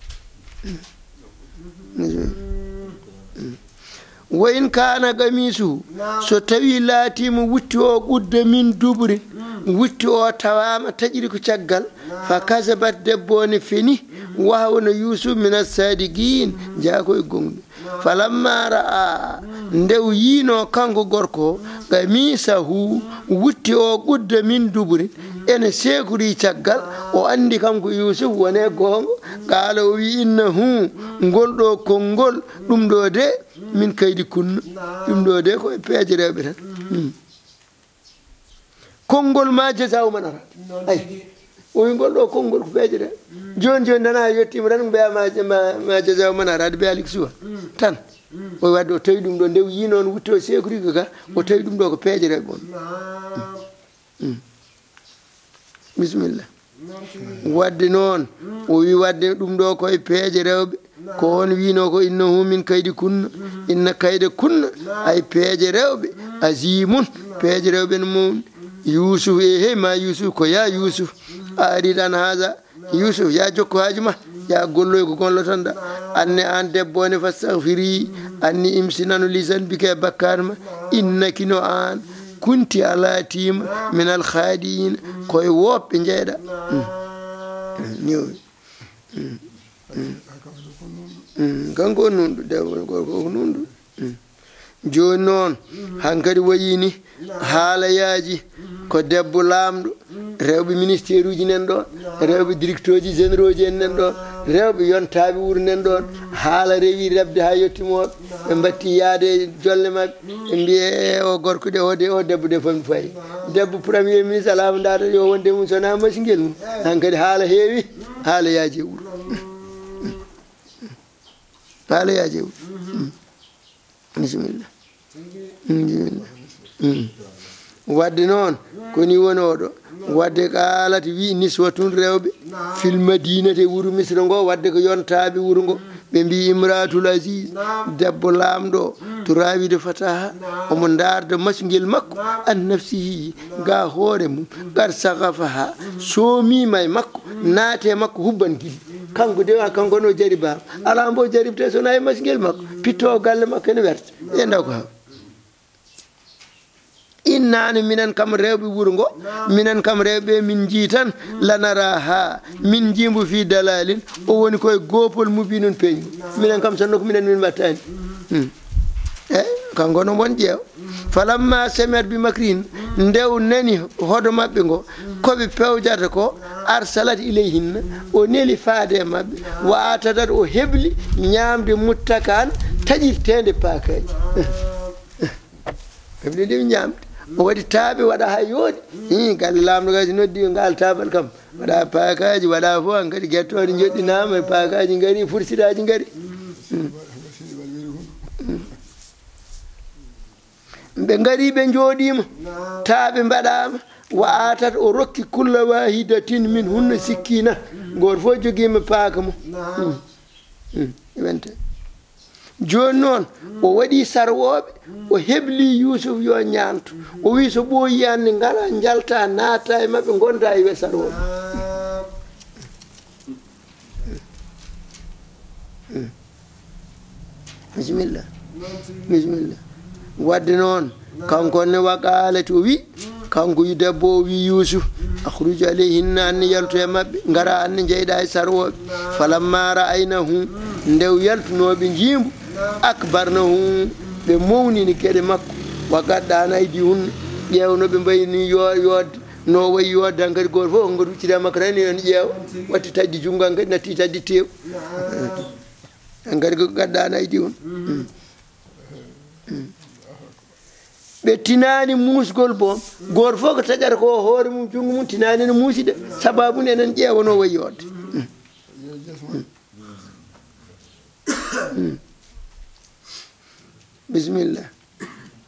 wa in kana qamisu so tawi laatimo wutti o qudda min dubrin wutti o tawama taƴiri ko caggal fa kasabat debbo ne feni wawno Yusuf min as-sadiqin jaako e gonɗi falamma ra'a ndew yino kanko gorko qamisahu wutti o qudda min dubrin ene sekuri caggal o andi kanko Yusuf wone gongo qala o wi innahu ngol ɗo konngol ɗum ɗo de min kaydi kunno ɗum ɗo de koye peeje rewɓe tan konngol ma jasaw man ara ay o wi ngol ɗo konngol ko peeje rewɓe joni joni nana yettima tan mbiyama jasaw man ara ade bealik suwa tan o wadde o tawi ɗum ɗo ndew yi noon wutti o sekuri ko ga o tawi ɗum ɗo ko peeje rewɓe on bisimilla wadde noon o wi wadde ɗum ɗo koye peeje rewɓe ko on wino ko innahu min kaydi kunna inna kayde kunna ay peeje rewɓe azimun peeje rewɓe no mawni Yusuf hey ma Yusuf ko ya Yusuf a ariɗan haga Yusuf ya jokko haaju ma ya golloy ko gollotonɗa anne an debbo ne fastahfiri anni imsinanu lisan bike bakkar ma innaki no an kunti ala tima min al khadiin koye woɓɓe jeeɗa kanko on nunɗo debbo gorko ko nunɗo joni noon hankkadi wayini haalayaji ko debbo lamɗo rewɓe ministére uji nen ɗon rewɓe directeur ji généraux ji en nen ɗon rewɓe yontaɓe wuuro nen ɗon haala rewi rebde ha yettimoɓe ɓe batti yaade jolle mabɓe ɓe mbiye o gorko de o debbo de fammi fayi debbo premier ministre alama data yo wonde mum sona masiguel mum hankkadi haala heewi haala yaaji e wuuro haala yaaji e wuuro bisimilla wadde noon koni woni oɗo wadde kalata wi niswatun rewɓe fil madinate wuuro misra ngo wadde ko yontaɓe wuuro ngo ɓe mbi imratul asis debbo lamɗo to rawide fataha omo darda masguel makko an nafsihi ga hoore mum gar sagafaha soomima e makko naate makko hubban guili kanko de kanko no jaribama ala mbo jaribte sona e masguel makko pitto galle makko ene werta e ndaw ko haw innani minen kam rewɓe wuuro ngo minen kam rewɓe min jii tan lanara ha min jimbo fi dalalin o woni koye gopol mubi noon peeñu minen kam sonno ko minen min mbattani kanko no won ƴeew falamma semet bi makrin ndew nani hodo mabɓe ngo koɓe pewjata ko arsalat ilayhinna o neli faade mabɓe wa atadat o hebli ñamde muttakan taƴirtede paakaji hebli nde ñamde o waɗi taaɓe waɗa ha yooɗi galle lamɗo gaji noddi ngal taabal kam waɗa paakaji waɗa fof an kadi guettode joɗɗinama paakaji gaari fursiɗaji gaari ɓe gaari ɓe jooɗima taaɓe mbaɗama wa atat o rokki kulla wahidatin min hunna sikkina goto fof joguima paaka mum wente joni noon o waɗi sarwoɓe o hebli Yusuf yo ñanto o wi so ɓooyi anne ngala jalta naata e mabɓe gonta e we sarwoɓe bisimilla bisimilla wadde noon kanko ne waqalati o wi kanko debbo o wi Yusuf akhruj alayhinna anne yalto e mabɓe ngara anne jeyɗa e sarwoɓe falamma ra'aynahu ndew yaltunoɓe jimbo akbarnahu ɓe mawnini gueɗe makko wa gadɗan aydi hunna ƴewno ɓe mbayni yodde no wayi yodde han kadi goto fof on gadi huccida makko tan en ƴeewa watti taddi junggo han kadi natti taddi tew han kadi ko gadɗan aydi hunna ɓe tinani musgol boom goto fof ko taƴata ko hoore mum junggo mum tinani no muusi de sababu ne enen ƴeewa no wayi yodde bismillah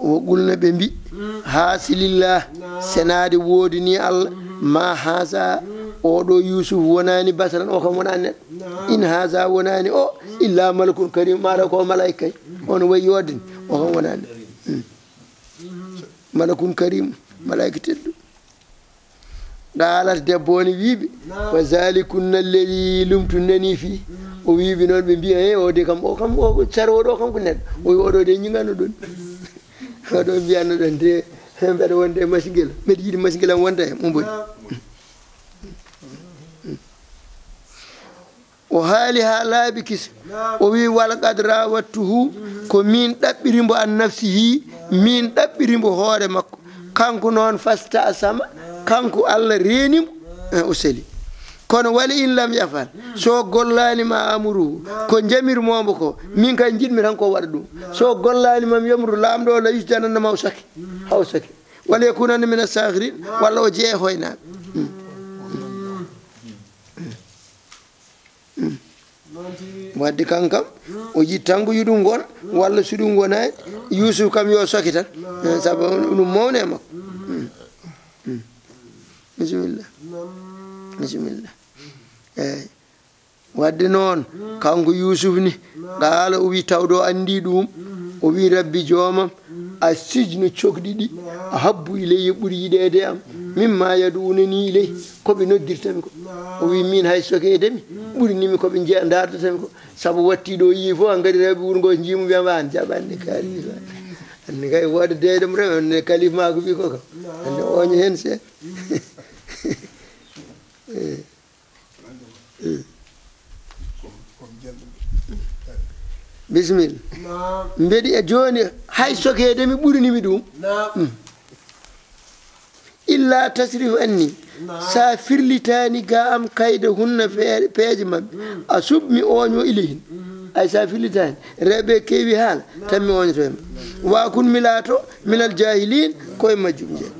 وقلنا بمبي حاصل الله سنادي وودني الله ما هذا أودو يوسف وناني بسرا أو وناني إن هذا وناني أو إلا ملك كريم ما ركوا ملائكة ونوي يودن أو وناني ملك كريم ملائكة تدو دالت دبوني بيبي وذلكن الذي لمتنني فيه o wiibi noon ɓe mbiya he o de kam o kam o saro oɗo kam ko neɗɗo o wi oɗo de ñingano ɗon oɗo mbiyano ɗon de mbeɗa wonde e masigel mbeɗa yiiɗi masigel am wonda e mumboɗi o haali ha laaɓi kisa o wi wal qad rawattuhu ko min ɗaɓɓirimbo an nafsihi min ɗaɓɓirimbo hoore makko kanko noon fasta sama kanko Allah reenimo o seli kono wali in lam yafal so gollani ma amuru ko jamirmomo ko min kay jiɗmi tan ko waɗa ɗum so gollani mam yamru lamɗo la yusjananna maw saki haw saki wala yakunanna min as-sakhirin walla o jee hoynaɓe wadde kankam o yii tan ko yiɗum gon walla so ɗum wonani Yusuf kam yo soki tan saabu ɗum mawne e makko bisimillah bisimillah eyyi wadde noon kanko Yusuf ni ɗaala o wi tawɗo andi ɗum o wi rabbi joomam a sijnu cokɗi ɗi a habbu ileyye ɓuuri yiɗede am mimma yadunani iley koɓe noddirtami ko o wi min hay sokedemi ɓuurinimi koɓe jeeya dardatami ko saabu wattiɗo yii fof an kadi rewɓe wuuro ngo jiimu wiyama an jaɓanne kalis anne kay wooda deydem rew anne kalif ma ko wi ko kam anne oño hen seeɗa bisimilla mbeɗi e joni hay sokede mi ɓurinimi ɗum illa tasrifu anni sa firlitani ga am kayde hunna peeje mabɓe a submi oño ilayhin ay sa firlitani rewɓe keewi haala tan mi oñotoyma wa kun mi laato minal jahilin koye majjum je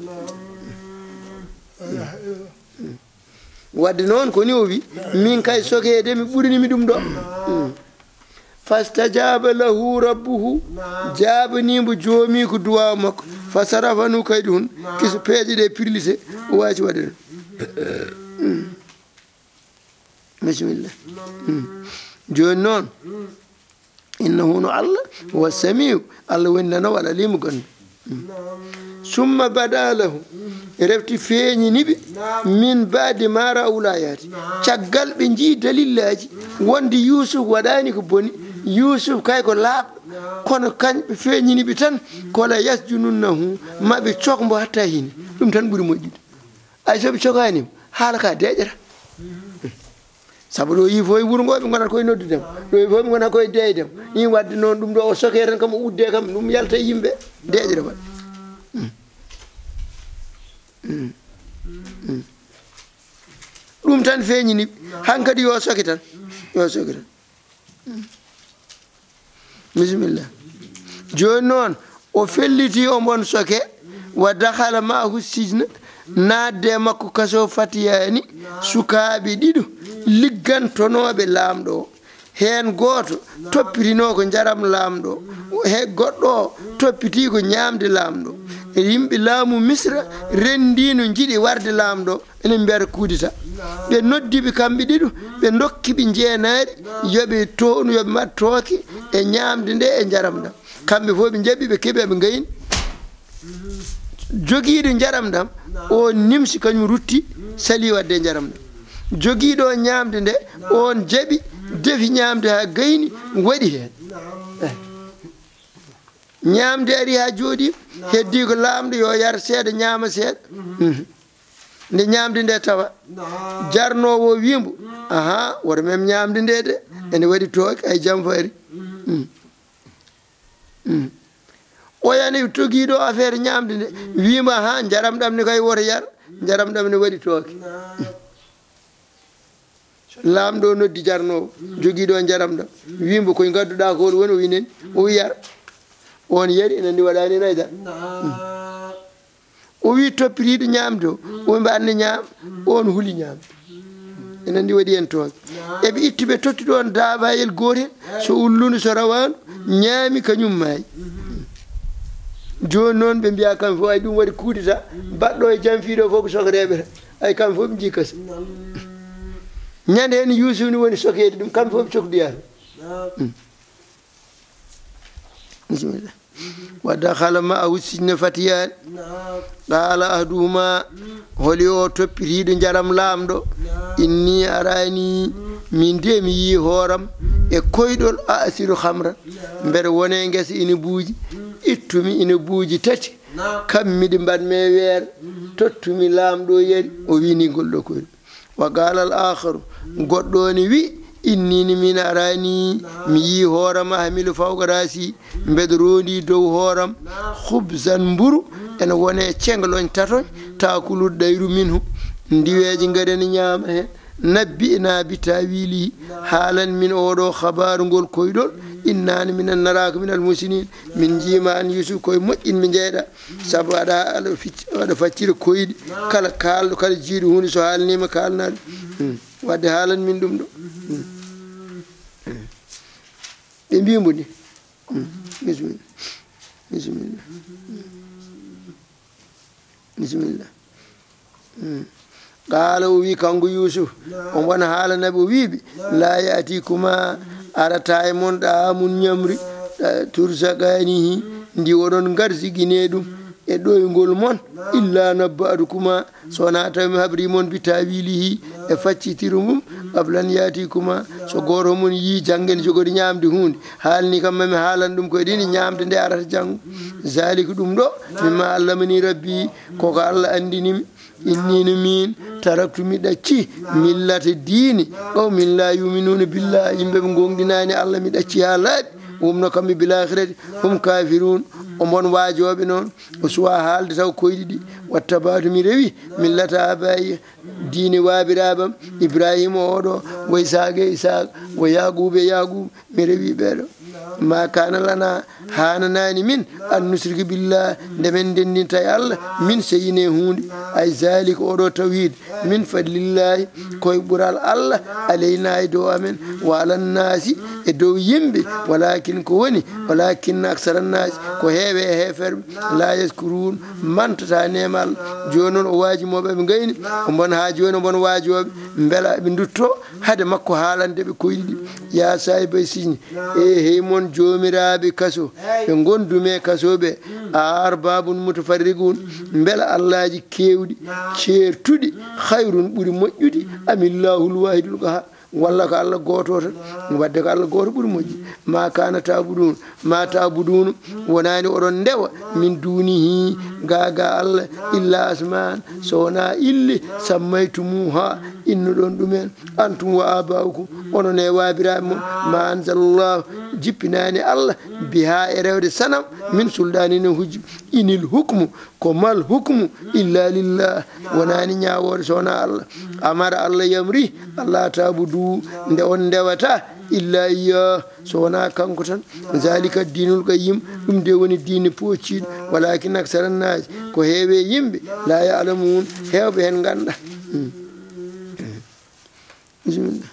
wadde noon koni o wi min kay sokede mi ɓurinimi ɗum ɗo fastajaba lahu rabbuhu jabanimo joomi ko duwaw makko fa sarafanu kaydi hun kiso peeje ɗe pirlite o waasi waɗe ɗon bisimillah joni noon innahu no Allah wa samiu Allah woni nanowo aɗa limo gonɗo summa bada lahu refti feeñiniɓe min baadi ma rawlayati caggal ɓe jii dalillaji wonde Yusuf waɗani ko boni Yusuf kay ko laaɓɗo kono kañɓe feeñiniɓe tan kola yasjununnahu maɓe cokmo hatta hine ɗum tan ɓuuri moƴƴude ay soɓe cokanimo haala ka deƴata saabu ɗo yi fo e wuuro ngo ɓe gonata koye noddudema ɗo yi fo ɓe gonata koye deydema ni wadde noon ɗum ɗo o soke tan kam o udde kam ɗum yalta yimɓe deƴata waɗ ɗum tan feeñiniɓe hankkadi yo soke tan yo soke tan bisimillah joni noon o felliti omon soke wa dahala mahu sijna nadde makko kaso fatiyani sukaɓe ɗiɗo liggantonoɓe laamɗo o hen goto toppitino ko jaram laamɗo he goɗɗo o toppiti ko ñamde laamɗo yimɓe laamu misra rendino jiiɗi warde laamɗo enen mbiyata kudita ɓe noddiɓe kamɓe ɗiɗo ɓe dokkiɓe jeenaari yoɓe townu yoɓe mat tooke e ñamde nde e jaram ɗam kamɓe fof ɓe jaɓɓi ɓe keeɓi ɓe gayni joguiɗo jaram ɗam on nimsi kañum rutti sali wadde jaram ɗam joguiɗo ñamde nde on jaaɓi defi ñamde ha gayni waɗi hen ñamde ari ha jooɗi heddi ko laamɗo yo yar seeɗa ñaama seeɗa nde ñamde nde tawa jarnowo wimbo aha woto mem ñamde nde de ene waɗi tooke ay jam fari o yani togiɗo affaire ñamde nde wimo aha jaram ɗam ne kay woto yar jaram ɗam ne waɗi tooke laamɗo noddi jarnowo joguiɗo jaram ɗam wimbo koye gadduɗa ko woni o wineni o wi yar on yari ene ndi waɗani nayda o wi toppitiɗo ñamde o wimɓe anne ñaam on huuli ñamde enen ndi waɗi hen tooke eɓe itti ɓe totti ɗon daabayel gotel so ullude so rawanu ñaami kañum maayi joni noon ɓe mbiya kamɓe fof ay ɗum waɗi kuudeta baɗɗo e janfiɗo fof ko sokereɓe ay kamɓe fof ɓe jikkasa ñande hen Yusuf ni woni sokede ɗum kamɓe fof ɓe cokdiyata bisimilla wadda hala ma a wussitne fatiyani qala ahduhuma holi o toppitiɗo jaram lamɗo inni arani min de mi yi hooram e koyɗol a asiru hamran mbeɗa wone guesa ina buuji ittumi ina buuji tati kam miɗi mbaɗme weere tottumi laamɗo yari o wini golɗo koyɗo wa qala al akharu goɗɗo ni wi innini min arani mi yi hooram ahmilu fawqa rasi mbeɗa rondi dow hooram hubsan mburu ene wone cengloñ tatoñ takuluɗo ɗayru minhu ndiweji gaɗeni ñaama hen nabbi ina bi tawili haalan min oɗo habaru ngol koyɗol innani minen naraka minal musinin min jiima an Yusuf koye moƴƴin mi jeyɗa saabu aɗa faccira koyɗi kala kalɗo kala jiiɗo hunde so haalnima kalnaɗo wadde haalan min ɗum ɗo ɓe mbimo ni bisimilla bisimilla bisimilla qala o wi kanko Yusuf on wona haalanaɓe o wiɓe la yatikuma arata e mon ɗamun ñamri tursakanihi ndi oɗon garsigine ɗum e ɗoygol mon illa nabba'atu kuma sowona tawi mi habri mon bi tawilihi e faccitiru mum qablan yatikuma so goto mon yi janggen jogori ñamde hunde haalni kam mami haalan ɗum koye ɗini ñamde nde arata janggo zalika ɗum ɗo mimma allamani rabbi koko Allah andinimi innini min taraktu mi ɗacci millata diini qawmin la yuminuna billah yimɓeɓe gonɗinani Allah mi ɗacci ha laaɓi wumno kamɓe bilakhirati hum kafirun o mon waajoɓe noon o suwa haalde taw koyɗi ɗi wattabatu mi rewi millata abayi diine waabiraɓam Ibrahima oɗo wo Isaaq e Isaaq wo Yaquba e Yaqub mi rewi ɓeɗo ma kana lana hananani min an nusrika billah ndemen dendinta e Allah min seyine hunde ay zalika oɗo tawhid min fadlillahi koye ɓuural Allah aleyna e dow amen wa alannasi e dow yimɓe walakin ko woni walakin aksarannasi ko heewe e heeferɓe la yaskurun mantata nema Allah joni noon o waajimoɓe ɓe gayni o bon ha joni o bon waajoɓe beela ɓe dutto hade makko haalandeɓe koyɗi ɗi ya sahiba sijni e heymon jomiraɓe kaso ɓe gondume kasoɓe arbabun mutafarrigun beela allahji kewɗi ceertuɗi hayrun ɓuuri moƴƴude amillahul wahidul qahar walla ko Allah goto tan wadde ko Allah goto ɓuuri moƴƴi ma kana tabudun ma tabudun wonani oɗon ndewa min dunihi gaga Allah illa asman so wona ille sammaytumuha innuɗon ɗumen antum wa abaukum onon e wabiraɓe mon ma anzalallahu jippinani Allah biha e rewde sanam min sulɗanine hujji inil hukmu ko mal hukmu illa lillah wonani ñawode so wona Allah amara Allah yamri Allah tabudu nde on ndewata illa iya so wona kanko tan zalika dinul qayyim ɗum de woni diine pocciɗo walakin aksarannaji ko heewe yimɓe la ya'lamun hewɓe hen ganda bismillah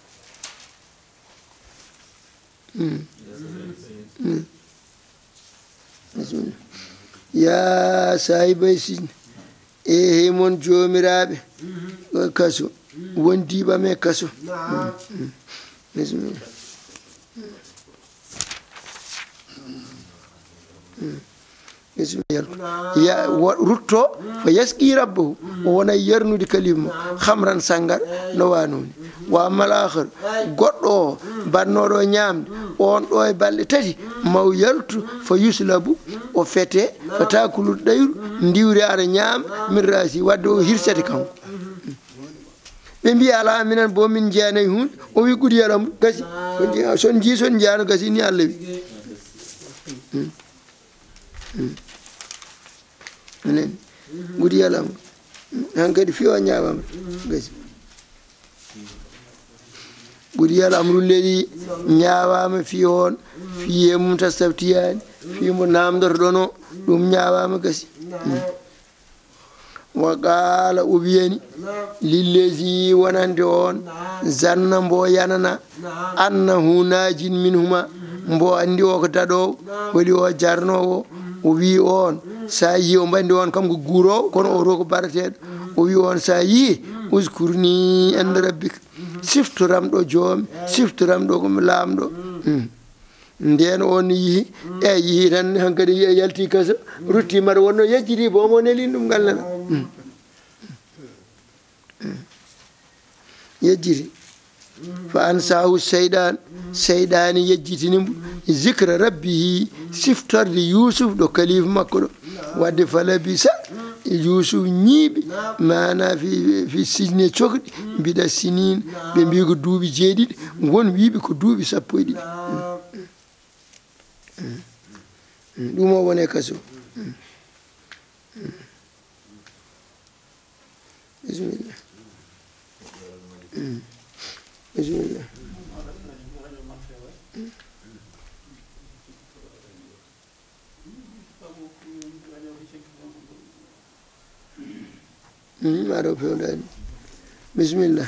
bismillah ya sahibay sin e heymon jomiraɓe kaso wondiɓame kaso bismillah ya rutto fa yaski rabbahu o wona yernude kalima hamran sangar no wanoni wa mal akhar goddo bannoɗo ñamde on ɗo e balɗe tati maw yaltu fa yuslabu o fete fa takulu ɗayru ndiwri ara ñaam min rasi wadde o hirsete kanko ɓe mbi ala minen bo min jeyanayi hunde o wi ɓuuri yalam gasi son jii son jeyano gasi ni Allah wi minen ɓuuri yalam han kadi fiwa ñamam gasi ɓuuri yalam rulleli ñawama fi on fiye mum tastaftiyani fimo namdoto ɗon o ɗum ñawama gasi wa qala o wiyani lillesi wonande on zanna mbo yanana annahu najin minhuma mbo andi o ko daɗowo holi o jarnowo o wi on sa yi o bandi on kam ko guurowo kono o roko barateɗo o wi on sa yi uskurni ande rabbika siftoramɗo joomi siftoramɗo komi laamɗo nden on yihi yihi tan hankkadi yalti kaso ruttimaɗa wonno yejjiti bomo nelin ɗum ngal nana yejjiti fa ansahu seyɗani yejjitinimo zicra rabbihi siftorde yusuf ɗo kalifa makko ɗo wadde falabisa yusuf ñiiɓi mana fi sijne cohɗi mbiɗa sinin ɓe mbi ko duuɓi jeeɗiɗi gon wiɓe ko duuɓi sappo e ɗiɗi ɗum o wone kaso bisimillah bismillah aɗo pewɗani bisimillah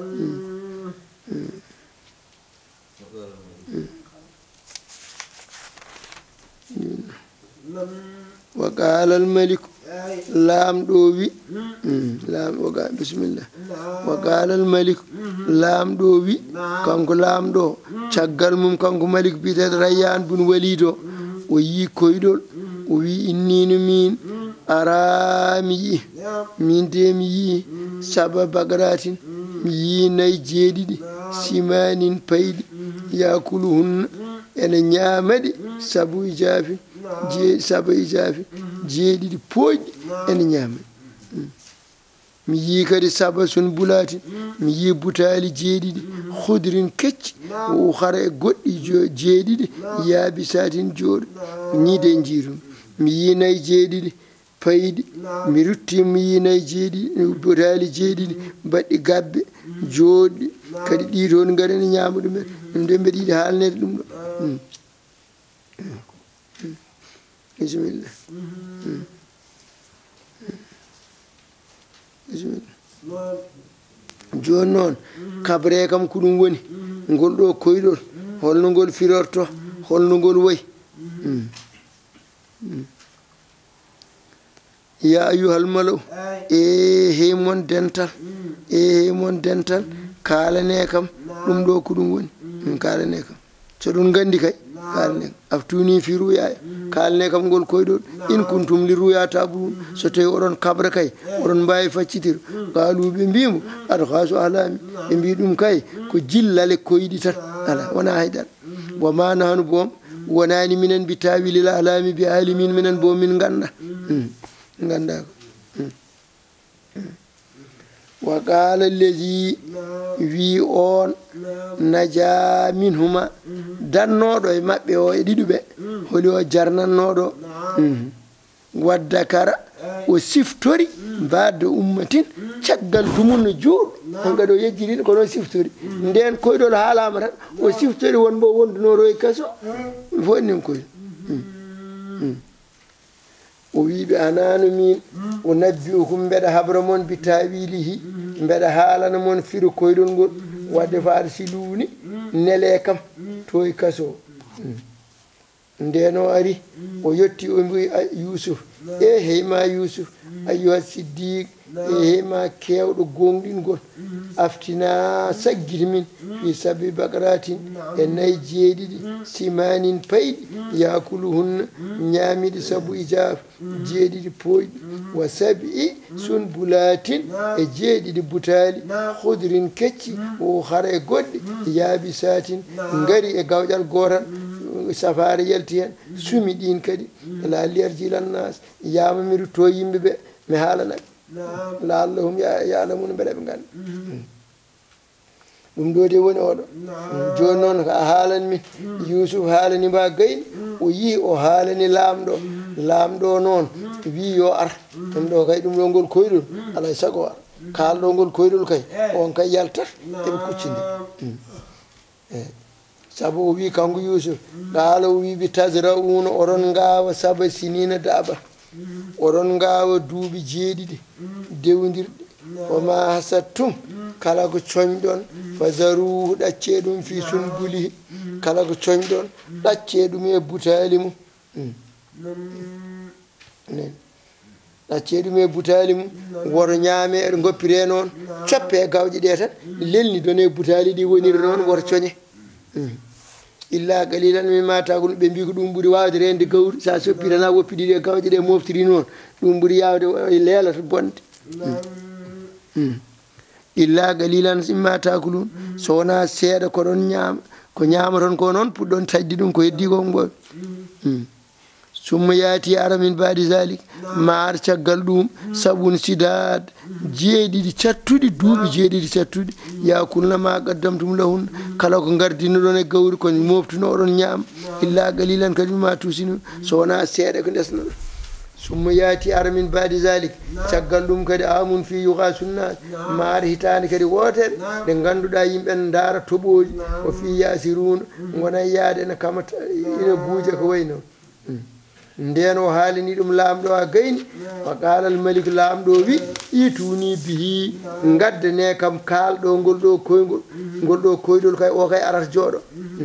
wa qala al maliku laamɗo wi bisimillah wa qala al maliku laamɗo wi kanko laamɗo caggal mum kanko malik biteɗo rayyan bun walid o yi koyɗol o wi innino min ara mi yi min de mi yi saba bagratin mi yi nayi jeeɗiɗi simanin payɗi yakuluhunna ene ñaamaɗi sabu ijaafi saba ijaafi jeeɗiɗi pooƴɗi ene ñaamaɗi mi yi kadi saba sun bulati mi yi butali jeeɗiɗi hudrin kecci o hara e goɗɗi jeeɗiɗi yaabisatin jooɗo ñiide jiirum mi yi nayi jeeɗiɗi payɗi mi rutti mi yi nayi jeeɗiɗi butali jeeɗiɗi baɗɗi gabbe jooɗɗi kadi ɗi toon ngari ene ñaama ɗumen ɗum de mbeɗa yiɗi haalnede ɗum ɗo bisimillah bisimillah joni noon kabre kam ko ɗum woni ngol ɗo koyɗol holno ngol firorto holno ngol woyi ya ayyuhal malaw heymon dental heymon dental kalane kam ɗum ɗo ko ɗum woni kalane kam so ɗum gandi kay kalane aftuni fi ruyaya kalane kam ngol koyɗol in kuntum li ruya taburun so tawi oɗon kabra kay oɗon mbawi faccitir kalu ɓe mbimo aɗa hasu alami ɓe mbi ɗum kay ko jillale koyɗi tan ala wona haydara wama nahanu boom wonani minen bi tawilil alami bi alimin minen bo min ganda ganda ko wa qala allazi wi on naja minhuma dannoɗo e maɓɓe o e ɗiɗuɓe holi o jarnannoɗo waddakara o siftori mbadde ummatin caggal tumunno juuɗo on kadi o yejjiriɗo kono siftori nden koyɗol haalama tan o siftori wonbo wondunoro e kaso fo enen koyɗo o wiɓe anano min o nabbi ukum mbeɗa habra moon bi tawilihi mbeɗa haalana moon firu koyɗol ngol wadde faade si luuni nele kam to e kaso nden o ari o yetti o mbi yusuf heyma yusuf ayyuha siddiq heyma kewɗo gonɗingol aftina saggiti min fi sabi bakaratin e nayi jeeɗiɗi simanin payɗi yakuluhunna ñaamiɗi sabu ijaf jeeɗiɗi pooƴɗi wa sabi sun bulatin e jeeɗiɗi butali hudrin kecci o hara e goɗɗe yaabisatin ngari e gawƴal gotal safare yalti hen sumi ɗin kadi laalli arjilannas yamamiru to yimɓeɓe mi haalanaɓe laallahum yalamuna mbeɗa ɓe ganda ɗum ɗo de woni oɗo joni noon ko a haalani min yusuf haalanima gayni o yi o haalani laamɗo noon wi yo ar ɗum ɗo kay ɗum ɗo ngol koyɗol alay saago ar kalɗo ngol koyɗol kay on kay yaltat eɓe kuccide sabu o wi kanko yusuf qaala o wiɓe tasrauna oɗon ngawa saba sinina daaba oɗon ngawa duuɓi jeeɗiɗi dewdirɗi wama hasattum kala ko coñɗon fa zaruhu ɗacce ɗum fi sunbulihi kala ko coñɗon ɗacce ɗum e butali mum nen ɗaccee ɗum e butaali mum woto ñaame eɗo goppiree noon coppe e gawƴe ɗe tan lelni ɗon e butaali ɗi woniri noon woto coñe illa qalilan min matagol ɓe mbi ko ɗum ɓuuri wawde rende gawri sa soppi tan a woppi ɗiɗi e gawƴe ɗe moftiri noon ɗum ɓuuri yawde leelata bonde illa qalilan min matakulum so wona seeɗa ko ɗon ñaama ko ñaama toon ko noon puɗɗon tajdi ɗum ko heddi ko mboɓe summa yaati ara min baadi zalik ma ar caggal ɗum sabun sidad jeeɗiɗi cattuɗi duuɓi jeeɗiɗi cattuɗi yakulna ma qaddamtum lahun kala ko gardino ɗon e gawri ko moftuno oɗon ñaama illa qalilan kadi ma tusinu so wona seeɗa ko ndesno ɗon summa yaati ara min baadi zalik caggal ɗum kadi amun fi yuhasunnas ma ar hitande kadi wotere nde ganduɗa yimɓe ne daara toɓoji o fi yasiruna gonan yaade ene kamata ina buuja ko way noon nden o haalini ɗum laamɗo a gayni wa qala al malik laamɗo wi ituni bihi gaddane kam kaalɗo ngol ɗo koygol ngol ɗo koyɗol kay o kay arata jooɗo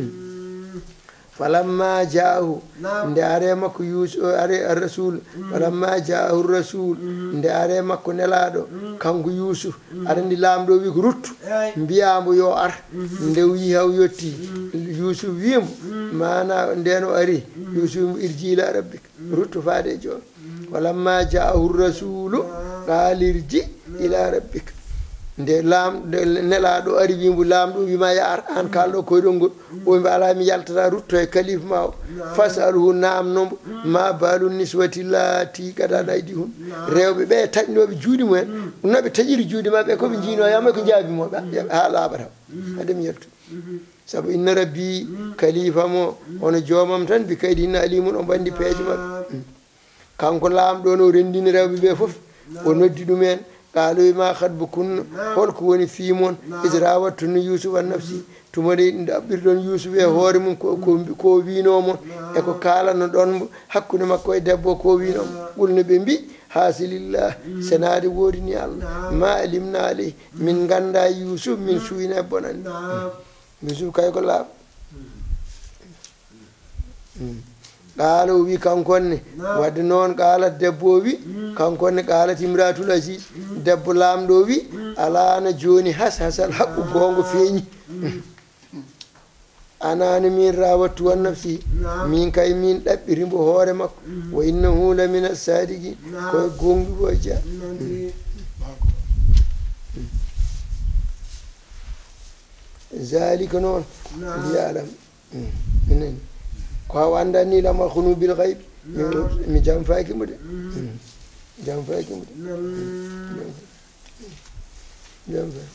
falamma jaahu nde are makko are rasul falamma jaahu rasul nde are makko nelaɗo kanko Yusuf aɗa andi laamɗo wi ko ruttu mbiyamo yo ar nde wi haw yetti Yusuf wimo mana nden o ari Yusuf wimo irji ila rabbik ruttu faade e joom falamma jaahu rasulu qal irji ila rabbik nde nelaɗo ari wimo laamɗo wima ya ar an kalɗo koyɗol ngol o mbi ala mi yaltata rutto e kalife ma o fasaluhu namnombo ma balu niswati lati kadana aydi hun rewɓe ɓe taƴnoɓe juuɗe mumen noɓe taƴiri juuɗe mabɓe koɓe jiinoyama ko jaabimoɓe ha laaɓata hade mi yaltu saabu inna rabbi kalifa mo ono joomam tan bi kaydi inna alimun o bandi peeje mabɓe kanko laamɗo no rendini rewɓe ɓe foof o noddi ɗumen قالوا ما خطبكن هل كوني في من إزراوتن يوسف النفسي tumani ɗaɓɓirɗon Yusuf e hoore mum ko winomo e ko kalano ɗon hakkude makko e debbo ko winomo ɓulno ɓe mbi hasilillah senade woodini Allah ma alimna aleyh min ganda Yusuf min suyna e bonande Yusuf kay ko laaɓ qaala o wi kankonne wadde noon qaalat debbo o wi kankonne qaalat imratul aziz debbo laamɗo wi alano joni hasal haqqu gongo feeñi anani min rawattu wan nafsi min kay min ɗaɓɓirimbo hoore makko wa innahu la min as-sadiqin koye gonɗi ko ja zalika noon liyalam minen ko haw andani lama khunu bil ghaib mi jam faki mo de jam faki mo de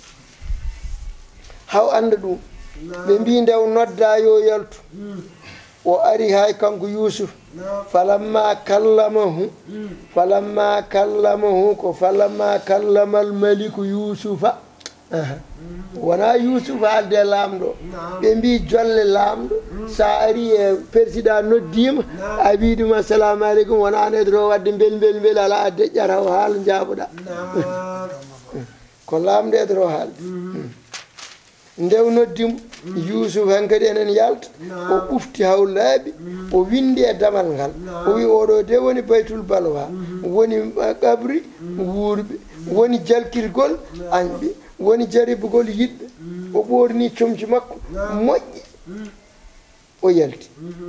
haw anda ɗum ɓe mbi ndew nodda yo yaltu o ari hay kanko Yusuf falamma kallamahu ko falamma kallama al maliku Yusufa wona Yusuf haalde laamɗo ɓe mbi jolle laamɗo sa ari e président noddima a wiiduma assalamu aleykum wona an edoro wadde bel ala a deƴƴata o haala jaaboɗa ko laamɗo edoro haalde ndew noddimo Yusuf han kadi enen yalta o ɓufti haw laaɓi o windi e damal ngal o wi oɗo de woni baytul balwa woni qabri wuurɓe woni jalkirgol añɓe woni jaribugol yiɗɓe o ɓorni comci makko moƴƴi o yalti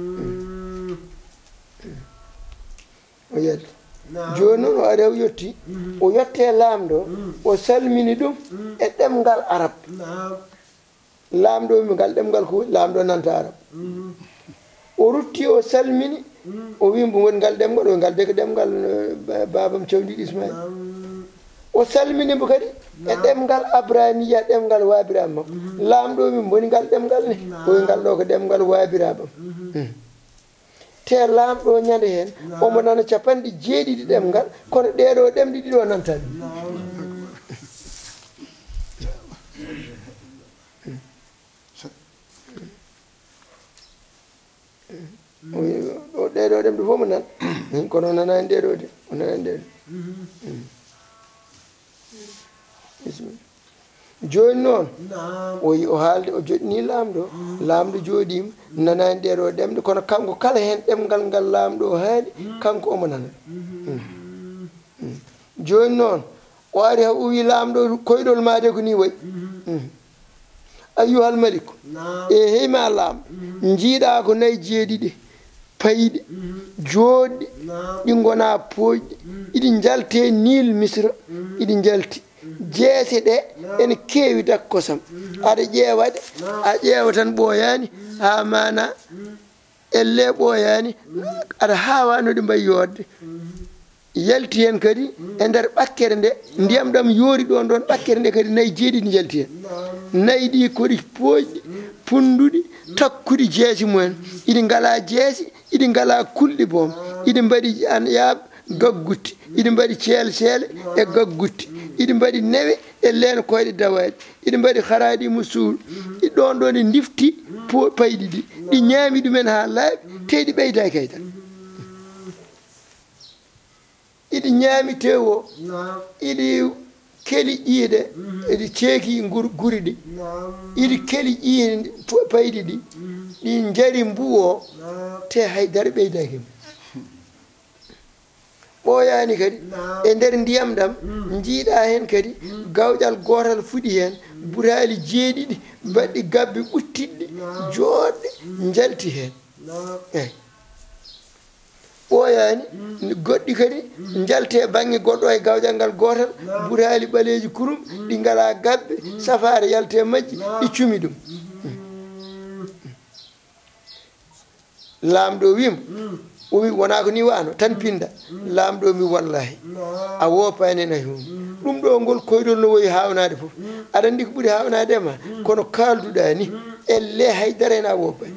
o yalti joni noon o ari o yetti o yette laamɗo o salmini ɗum e ɗemgal arab laamɗo mi ngal ɗemgal ko laamɗo nanta arab o rutti o salmini o wimbo woni ngal ɗemgal o ngal de ko ɗemgal babam cawdiɗo Ismaïl o salminimo kadi e ɗemgal abraniya ɗemgal waabiraɓe makko laamɗo min boni ngal ɗemgal ne oyi ngal ɗo ko ɗemgal waabiraɓam te laamɗo ñande hen omo nana capanɗe jeeɗiɗi ɗemgal kono ɗeɗo ɗemɗe ɗiɗo nantani o ɗeɗo ɗemɗe fof mo nan kono o nanani ɗeɗo de o nanani ɗeɗo joni noon o haalde o joɗini laamɗo laamɗo jooɗima nanani ɗeɗo ɗemɗe kono kanko kala hen ɗemgal ngal laamɗo o haali kanko omo nana joni noon o ari ha o wi laamɗo koyɗol ma de ko ni wayi ayyuhal maliku e heyma laamɗo jiiɗa ko nayyi jeeɗiɗi payɗi jooɗɗi ɗi gona pooƴɗi iɗi jalte nil misra iɗi jalti jeese ɗe ene keewi dak kosam aɗa ƴeewaɗe a ƴeewa tan ɓooyani ha mana elle ɓooyani aɗa hawanoɗe mbayi yodde yalti hen kadi e nder ɓakkere nde ndiyam ɗam yoori ɗon ɗon ɓakkere nde kadi nayyi jeeɗiɗi jalti hen nayyi ɗi koɗi pooƴɗi punduɗi takkuɗi jeesi mumen iɗi ngala jeesi iɗi ngala kulɗi boom iɗi mbaɗi an yaaɓ gaggutti iɗi mbaɗi ceele e gaggutti iɗi mbaɗi newe e leeno koyɗe dawaɗe iɗi mbaɗi haraɗi musuuru ɗon ɗon ɗi difti payɗi ɗi ɗi ñaami ɗumen ha laaɓi teɗi ɓeyda kaytal iɗi ñaami tewo iɗi keli ƴiiɗe iɗi ceeki guri ɗi iɗi keli ƴiide payɗi ɗi ɗi jari mbuwo te haydara ɓeydaki ɓooyani kadi e nder ndiyam ɗam jiiɗa hen kadi gawƴal gotal fuɗi hen burali jeeɗiɗi mbaɗɗi gabbe ɓuttiɗɗi jooɗɗe jalti hen eyyi ɓooyani goɗɗi kadi jalte banggue goɗɗo e gawƴal ngal gotal burali ɓaleji kurum ɗi ngala gabbe safare yalte majji ɗi cumi ɗum laamɗo wimo o wi wona ko ni wano tan pinda laamɗo mi wallahi a woppani en hay hunde ɗum ɗo ngol koyɗol no woyi hawnade foof aɗa andi ko ɓuuri hawnade ma kono kalduɗa ni elle haydara hen a woppani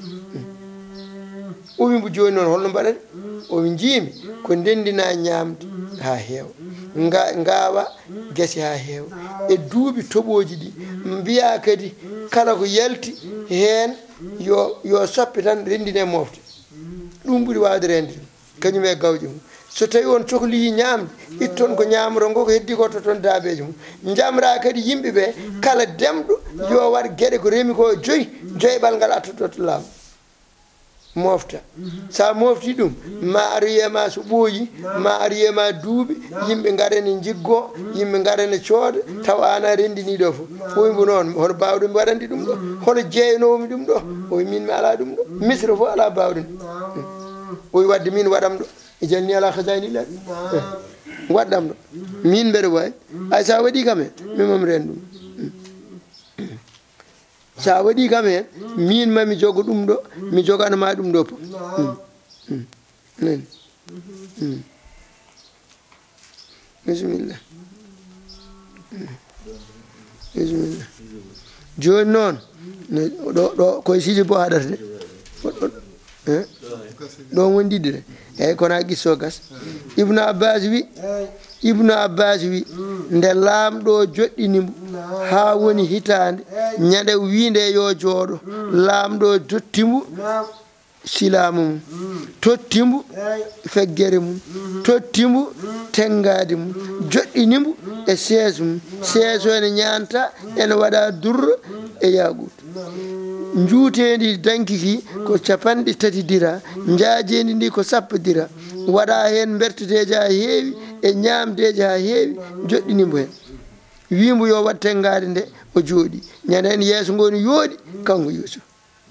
o wi mbo joni noon holno mbaɗata o wi jiimi ko ndendina ñamde ha heewa ngawa guese ha heewa e duuɓi toɓoji ɗi mbiya kadi kala ko yalti hen yo soppe tan rendine mofte ɗum ɓuuri wawde rende ɗum kañum e gawƴe mum so tawi on cohli ñamde itton ko ñamro ngo ko heddi ko to toon daabeji mum jamra kadi yimɓeɓe kala demɗo yo waɗ gueɗe ko reemi ko joyɓal ngal attoto laamu mofta sa mofti ɗum ma ar wiyema so ɓooyi ma ar wiyema duuɓi yimɓe garane jiggo yimɓe garane cooda taw an a rendiniɗo fof oymo noon hono bawɗomi waɗandi ɗum ɗo hono jeeyanomi ɗum ɗo oyi min mi ala ɗum ɗo misra fof ala bawɗo ni oyi wadde min waɗam ɗo e jalni ala khasanillaɗ waɗɗam ɗo min mbeɗa wawi ay sa waɗi kam hen mimam ren ɗum sa waɗi kam hen min mami jogo ɗum ɗo mi joganma ɗum ɗo fof nani bisimilla bisimilla joni noon ɗo koye siji bo haɗata de ɗo woni ɗiɗi de eyyi kono a qisso gas ibnu abbas wi nde laamɗo joɗɗinimo ha woni hitande ñande wiinde yo jooɗo laamɗo tottimo silamu mum tottimo feggere mum tottimo tengade mum joɗɗinimo e seeso mum seeso ene ñanta ene waɗa durra e yaguta juutendi dankiki ko 3 dira jaajendi ndi ko 1 dira waɗa hen berteteji ha heewi e ñamdeji ha heewi joɗɗinimo hen wimo yo wat tengade nde o jooɗi ñande hen yeeso ngo ni yooɗi kanko Yusuf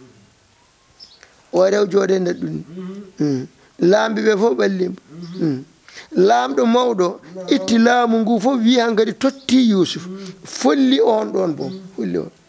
o rew jooɗe nder ɗum ni laamɓeɓe fof ɓallimo laamɗo mawɗo itti laamu ngu fof wi hankadi totti Yusuf folli on ɗon boom folli on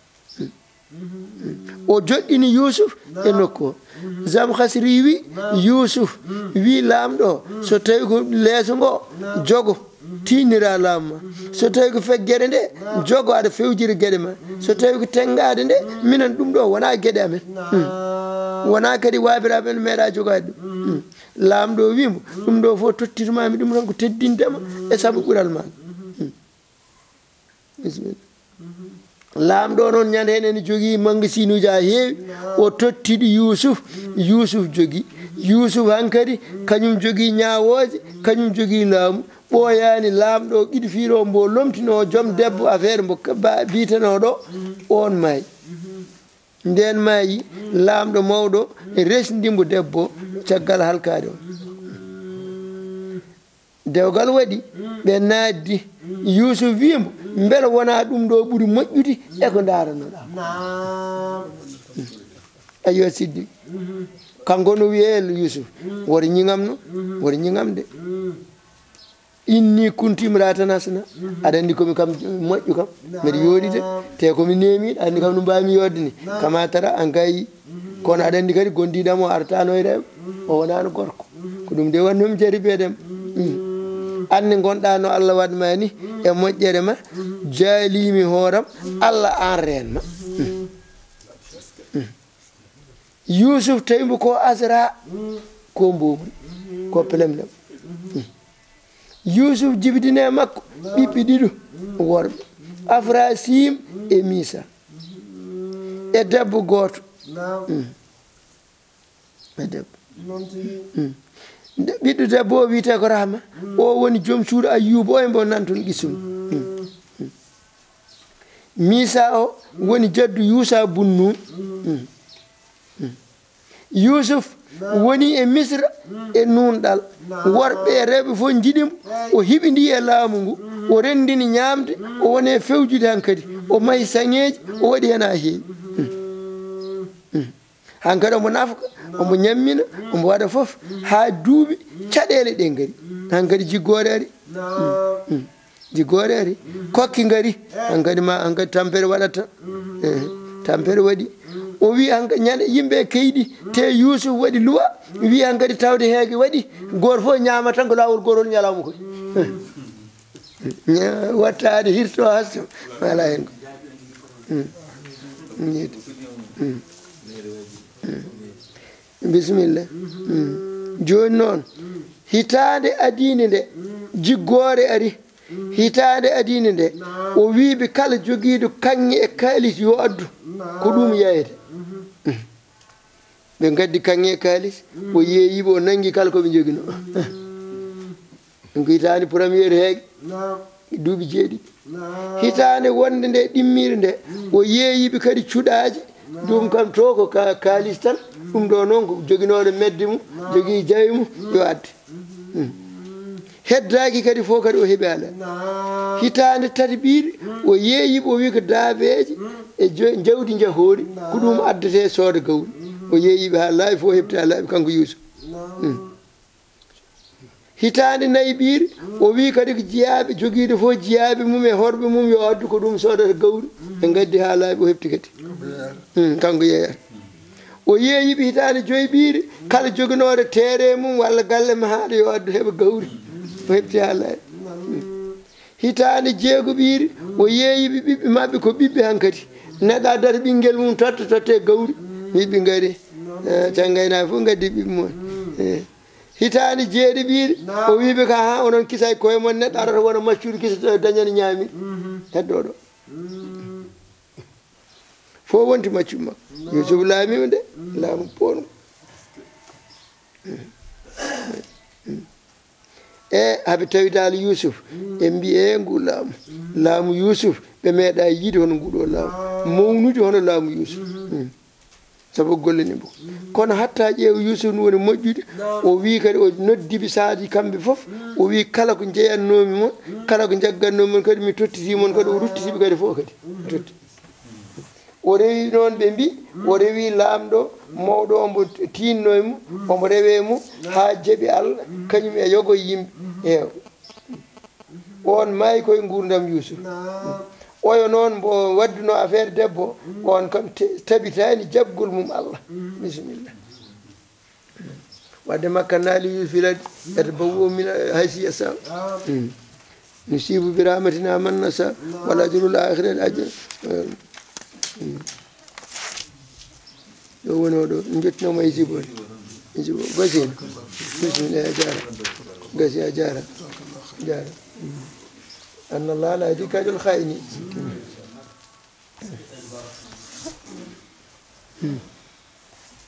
o joɗɗini Yusuf e nokku o Zamkhasri wi Yusuf wi laamɗo so tawi ko leeso ngo jogo tinira laamu ma so tawi ko feggere nde jogo aɗa fewjira gueɗe ma so tawi ko tengade nde minen ɗum ɗo wona gueɗe amen wona kadi wabiraɓe no meeɗa jogade ɗum laamɗo wimo ɗum ɗo fof tottirmami ɗum tan ko teddintema e saabu ɓuural ma bisimilla laamɗo noon ñande hen ene jogui magasin uji ha heewi o tottiɗo Yusuf jogui Yusuf hankadi kañum jogui ñawoje kañum jogui laamu ɓooyaani laamɗo ɗiɗi fiiro mbo lomtinoo joom debbo affaire mbo biitanoo ɗo on maayi ndeen maayi laamɗo mawɗo resndimbo debbo caggal halkaade o dewgal waɗi ɓe naatdi Yusuf wiimo mbele wonaa ɗum ɗo ɓuri moƴƴude e ko ndaaranoɗaa ayo siddi kanko no wiyee Yusuf woto ñiŋamno woto ñiŋamde inni kuntimratan hasana aɗa anndi komi kam moƴƴu kam mbeɗa yooɗide te komi neemiɗo anndi kam no mbami yodde ni kama tara an gayi kono aɗa anndi kadi gondiɗam o artano e rewɓe o wonano gorko ko ɗum de wannomi jaribeedema anne gonɗa no Allah waɗma ni e moƴƴere ma jaalimi hooram Allah an renma Yusuf tawimo ko asra ko mbomri ko plemlem Yusuf jibidine makko ɓiɓɓe ɗiɗo worɓe Afrasim e Misa e debbo gooto e debbo ɓiɗɗo debbo o wiyete ko Rahma o woni joom suudu Ayyuba o e mbo nan toon qissum Misa o woni jaddu Yusa Bunnun Yusuf woni e Misra e nunɗal worɓe e rewɓe fof jiɗimo o hiɓidi e laamu ngu o rendini ñaamde o woni e fewjude hankkadi o mahi saŋeji o waɗi hen ha heewi hankkadi omo nafka omo ñammina omo waɗa fof ha duuɓi caɗele ɗe gaari hankkadi jiggoore ari jiggoore ari kokki gaari hankkadi ma hankkadi tampere waɗata tampere waɗi o wi ñande yimɓe keyɗi te Yusuf waɗi luwa wi hankkadi tawde heege waɗi goto fof ñama tan ko lawol gotol ñalawma koy wattade hirto hasto ala hen ko bisimilla joni noon hitande adine nde jiggoore ari hitande adine nde o wiɓe kala joguiɗo kanŋe e kaalis yo addu ko ɗum yeyde ɓe gaddi kanŋe e kaalis o yeeyiɓe o nanggui kala koɓe joguino ko hitande premiére heegue duuɓi jeeɗiɗi hitande wonde nde ɗimmire nde o yeeyiɓe kadi cuuɗaji ɗum kam to ko kaalis tan ɗum ɗo noon ko joguinoɗo medde mum jogui jawi mum yo adde heddaki kadi fof kadi o heeɓi ala hitande tati ɓiire o yeeyiɓe o wi ko daabeji e jawdi jahoori ko ɗum addete sooda gawri o yeeyiɓe ha laaɓi fof heɓte ha laaɓi kanko Yusuf hitande nayyi ɓiire o wi kadi ko jeeyaɓe joguiɗo fof jeeyaɓe mum e horɓe mum yo addu ko ɗum sodata gawri ɓe gaddi ha laaɓi o heɓti kadi kanko yeeyata o yeeyiɓe hitande joyi ɓiire kala joguinoɗo teere mum walla galle ma haɗa yo addu heɓa gawri o heɓti ha laaɓi hitande jeego ɓiire o yeeyiɓe ɓiɓɓe mabɓe ko ɓiɓɓe hankkadi neɗɗo addata ɓinguel mum totte gawri ɓiɓɓe gaari canggaynaɓe fof gaddi ɓiɓɓe moon hitande jeeɗi ɓiire o wiɓe ka ha onon kisa koye moon neɗɗo arata wona maccuɗo kisa dañani ñaami heddo ɗo fof wonti maccuɓe makko Yusuf laamima de laamu poongo e haɓe tawi dal Yusuf ɓe mbi e ngu laamu Yusuf ɓe meeɗa yiide hono nguɗo laamu mawnude hono laamu Yusuf sabu gollani mbo kono hatta ƴeew Yusuf no woni moƴƴude o wi kadi o noddiɓe saadi kamɓe fof o wi kala ko jeeyannomi moon kala ko jaggannomi moon kadi mi tottitimon kadi o ruttitiɓe kadi fof kadi totti o rewi noon ɓe mbi o rewi laamɗo mawɗo ombo tinno e mum omo rewe mum ha jeeɓi Allah kañum e yogo yimɓe eew on maayi koye gurdam Yusuf oyo noon mbo wadduno affaire debbo on kam tabitani jaɓgol mum Allah bisimilla wadde makka naali Yusuf iladi ete bawo min haysiya sa nusibu bi rahmatina man nasa wala ajrul akhirati ajr ɗo woni oɗo jettinoma e jibo gasino bisimilla a jara gasi a jara jara أن الله لا يهدي كيد الخائنين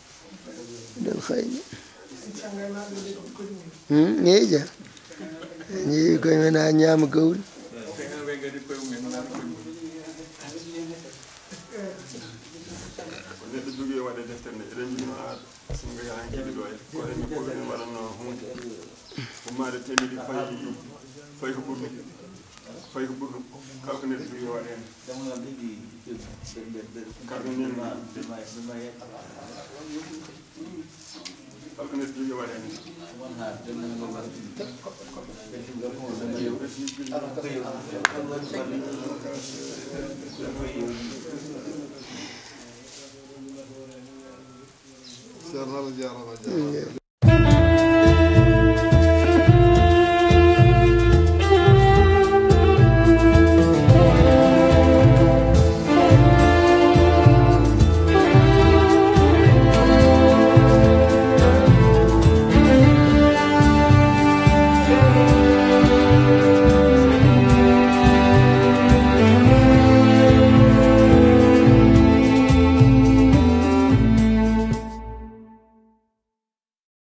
الخائنين نيجا ñi koye men ha ñaama gawri neɗɗo jogui waɗe deftere nde eɗen jino singa yahan kiɗi ɗo ko remi ko ɗum waɗanno hunde ummade temidi fayi ko ɓurɗum fayi ko ɓurɗum kala ko neɗɗo jogui waɗe hen kala ko nen kala ko neɗɗo jogui waɗe hen Ceerno Allah jarama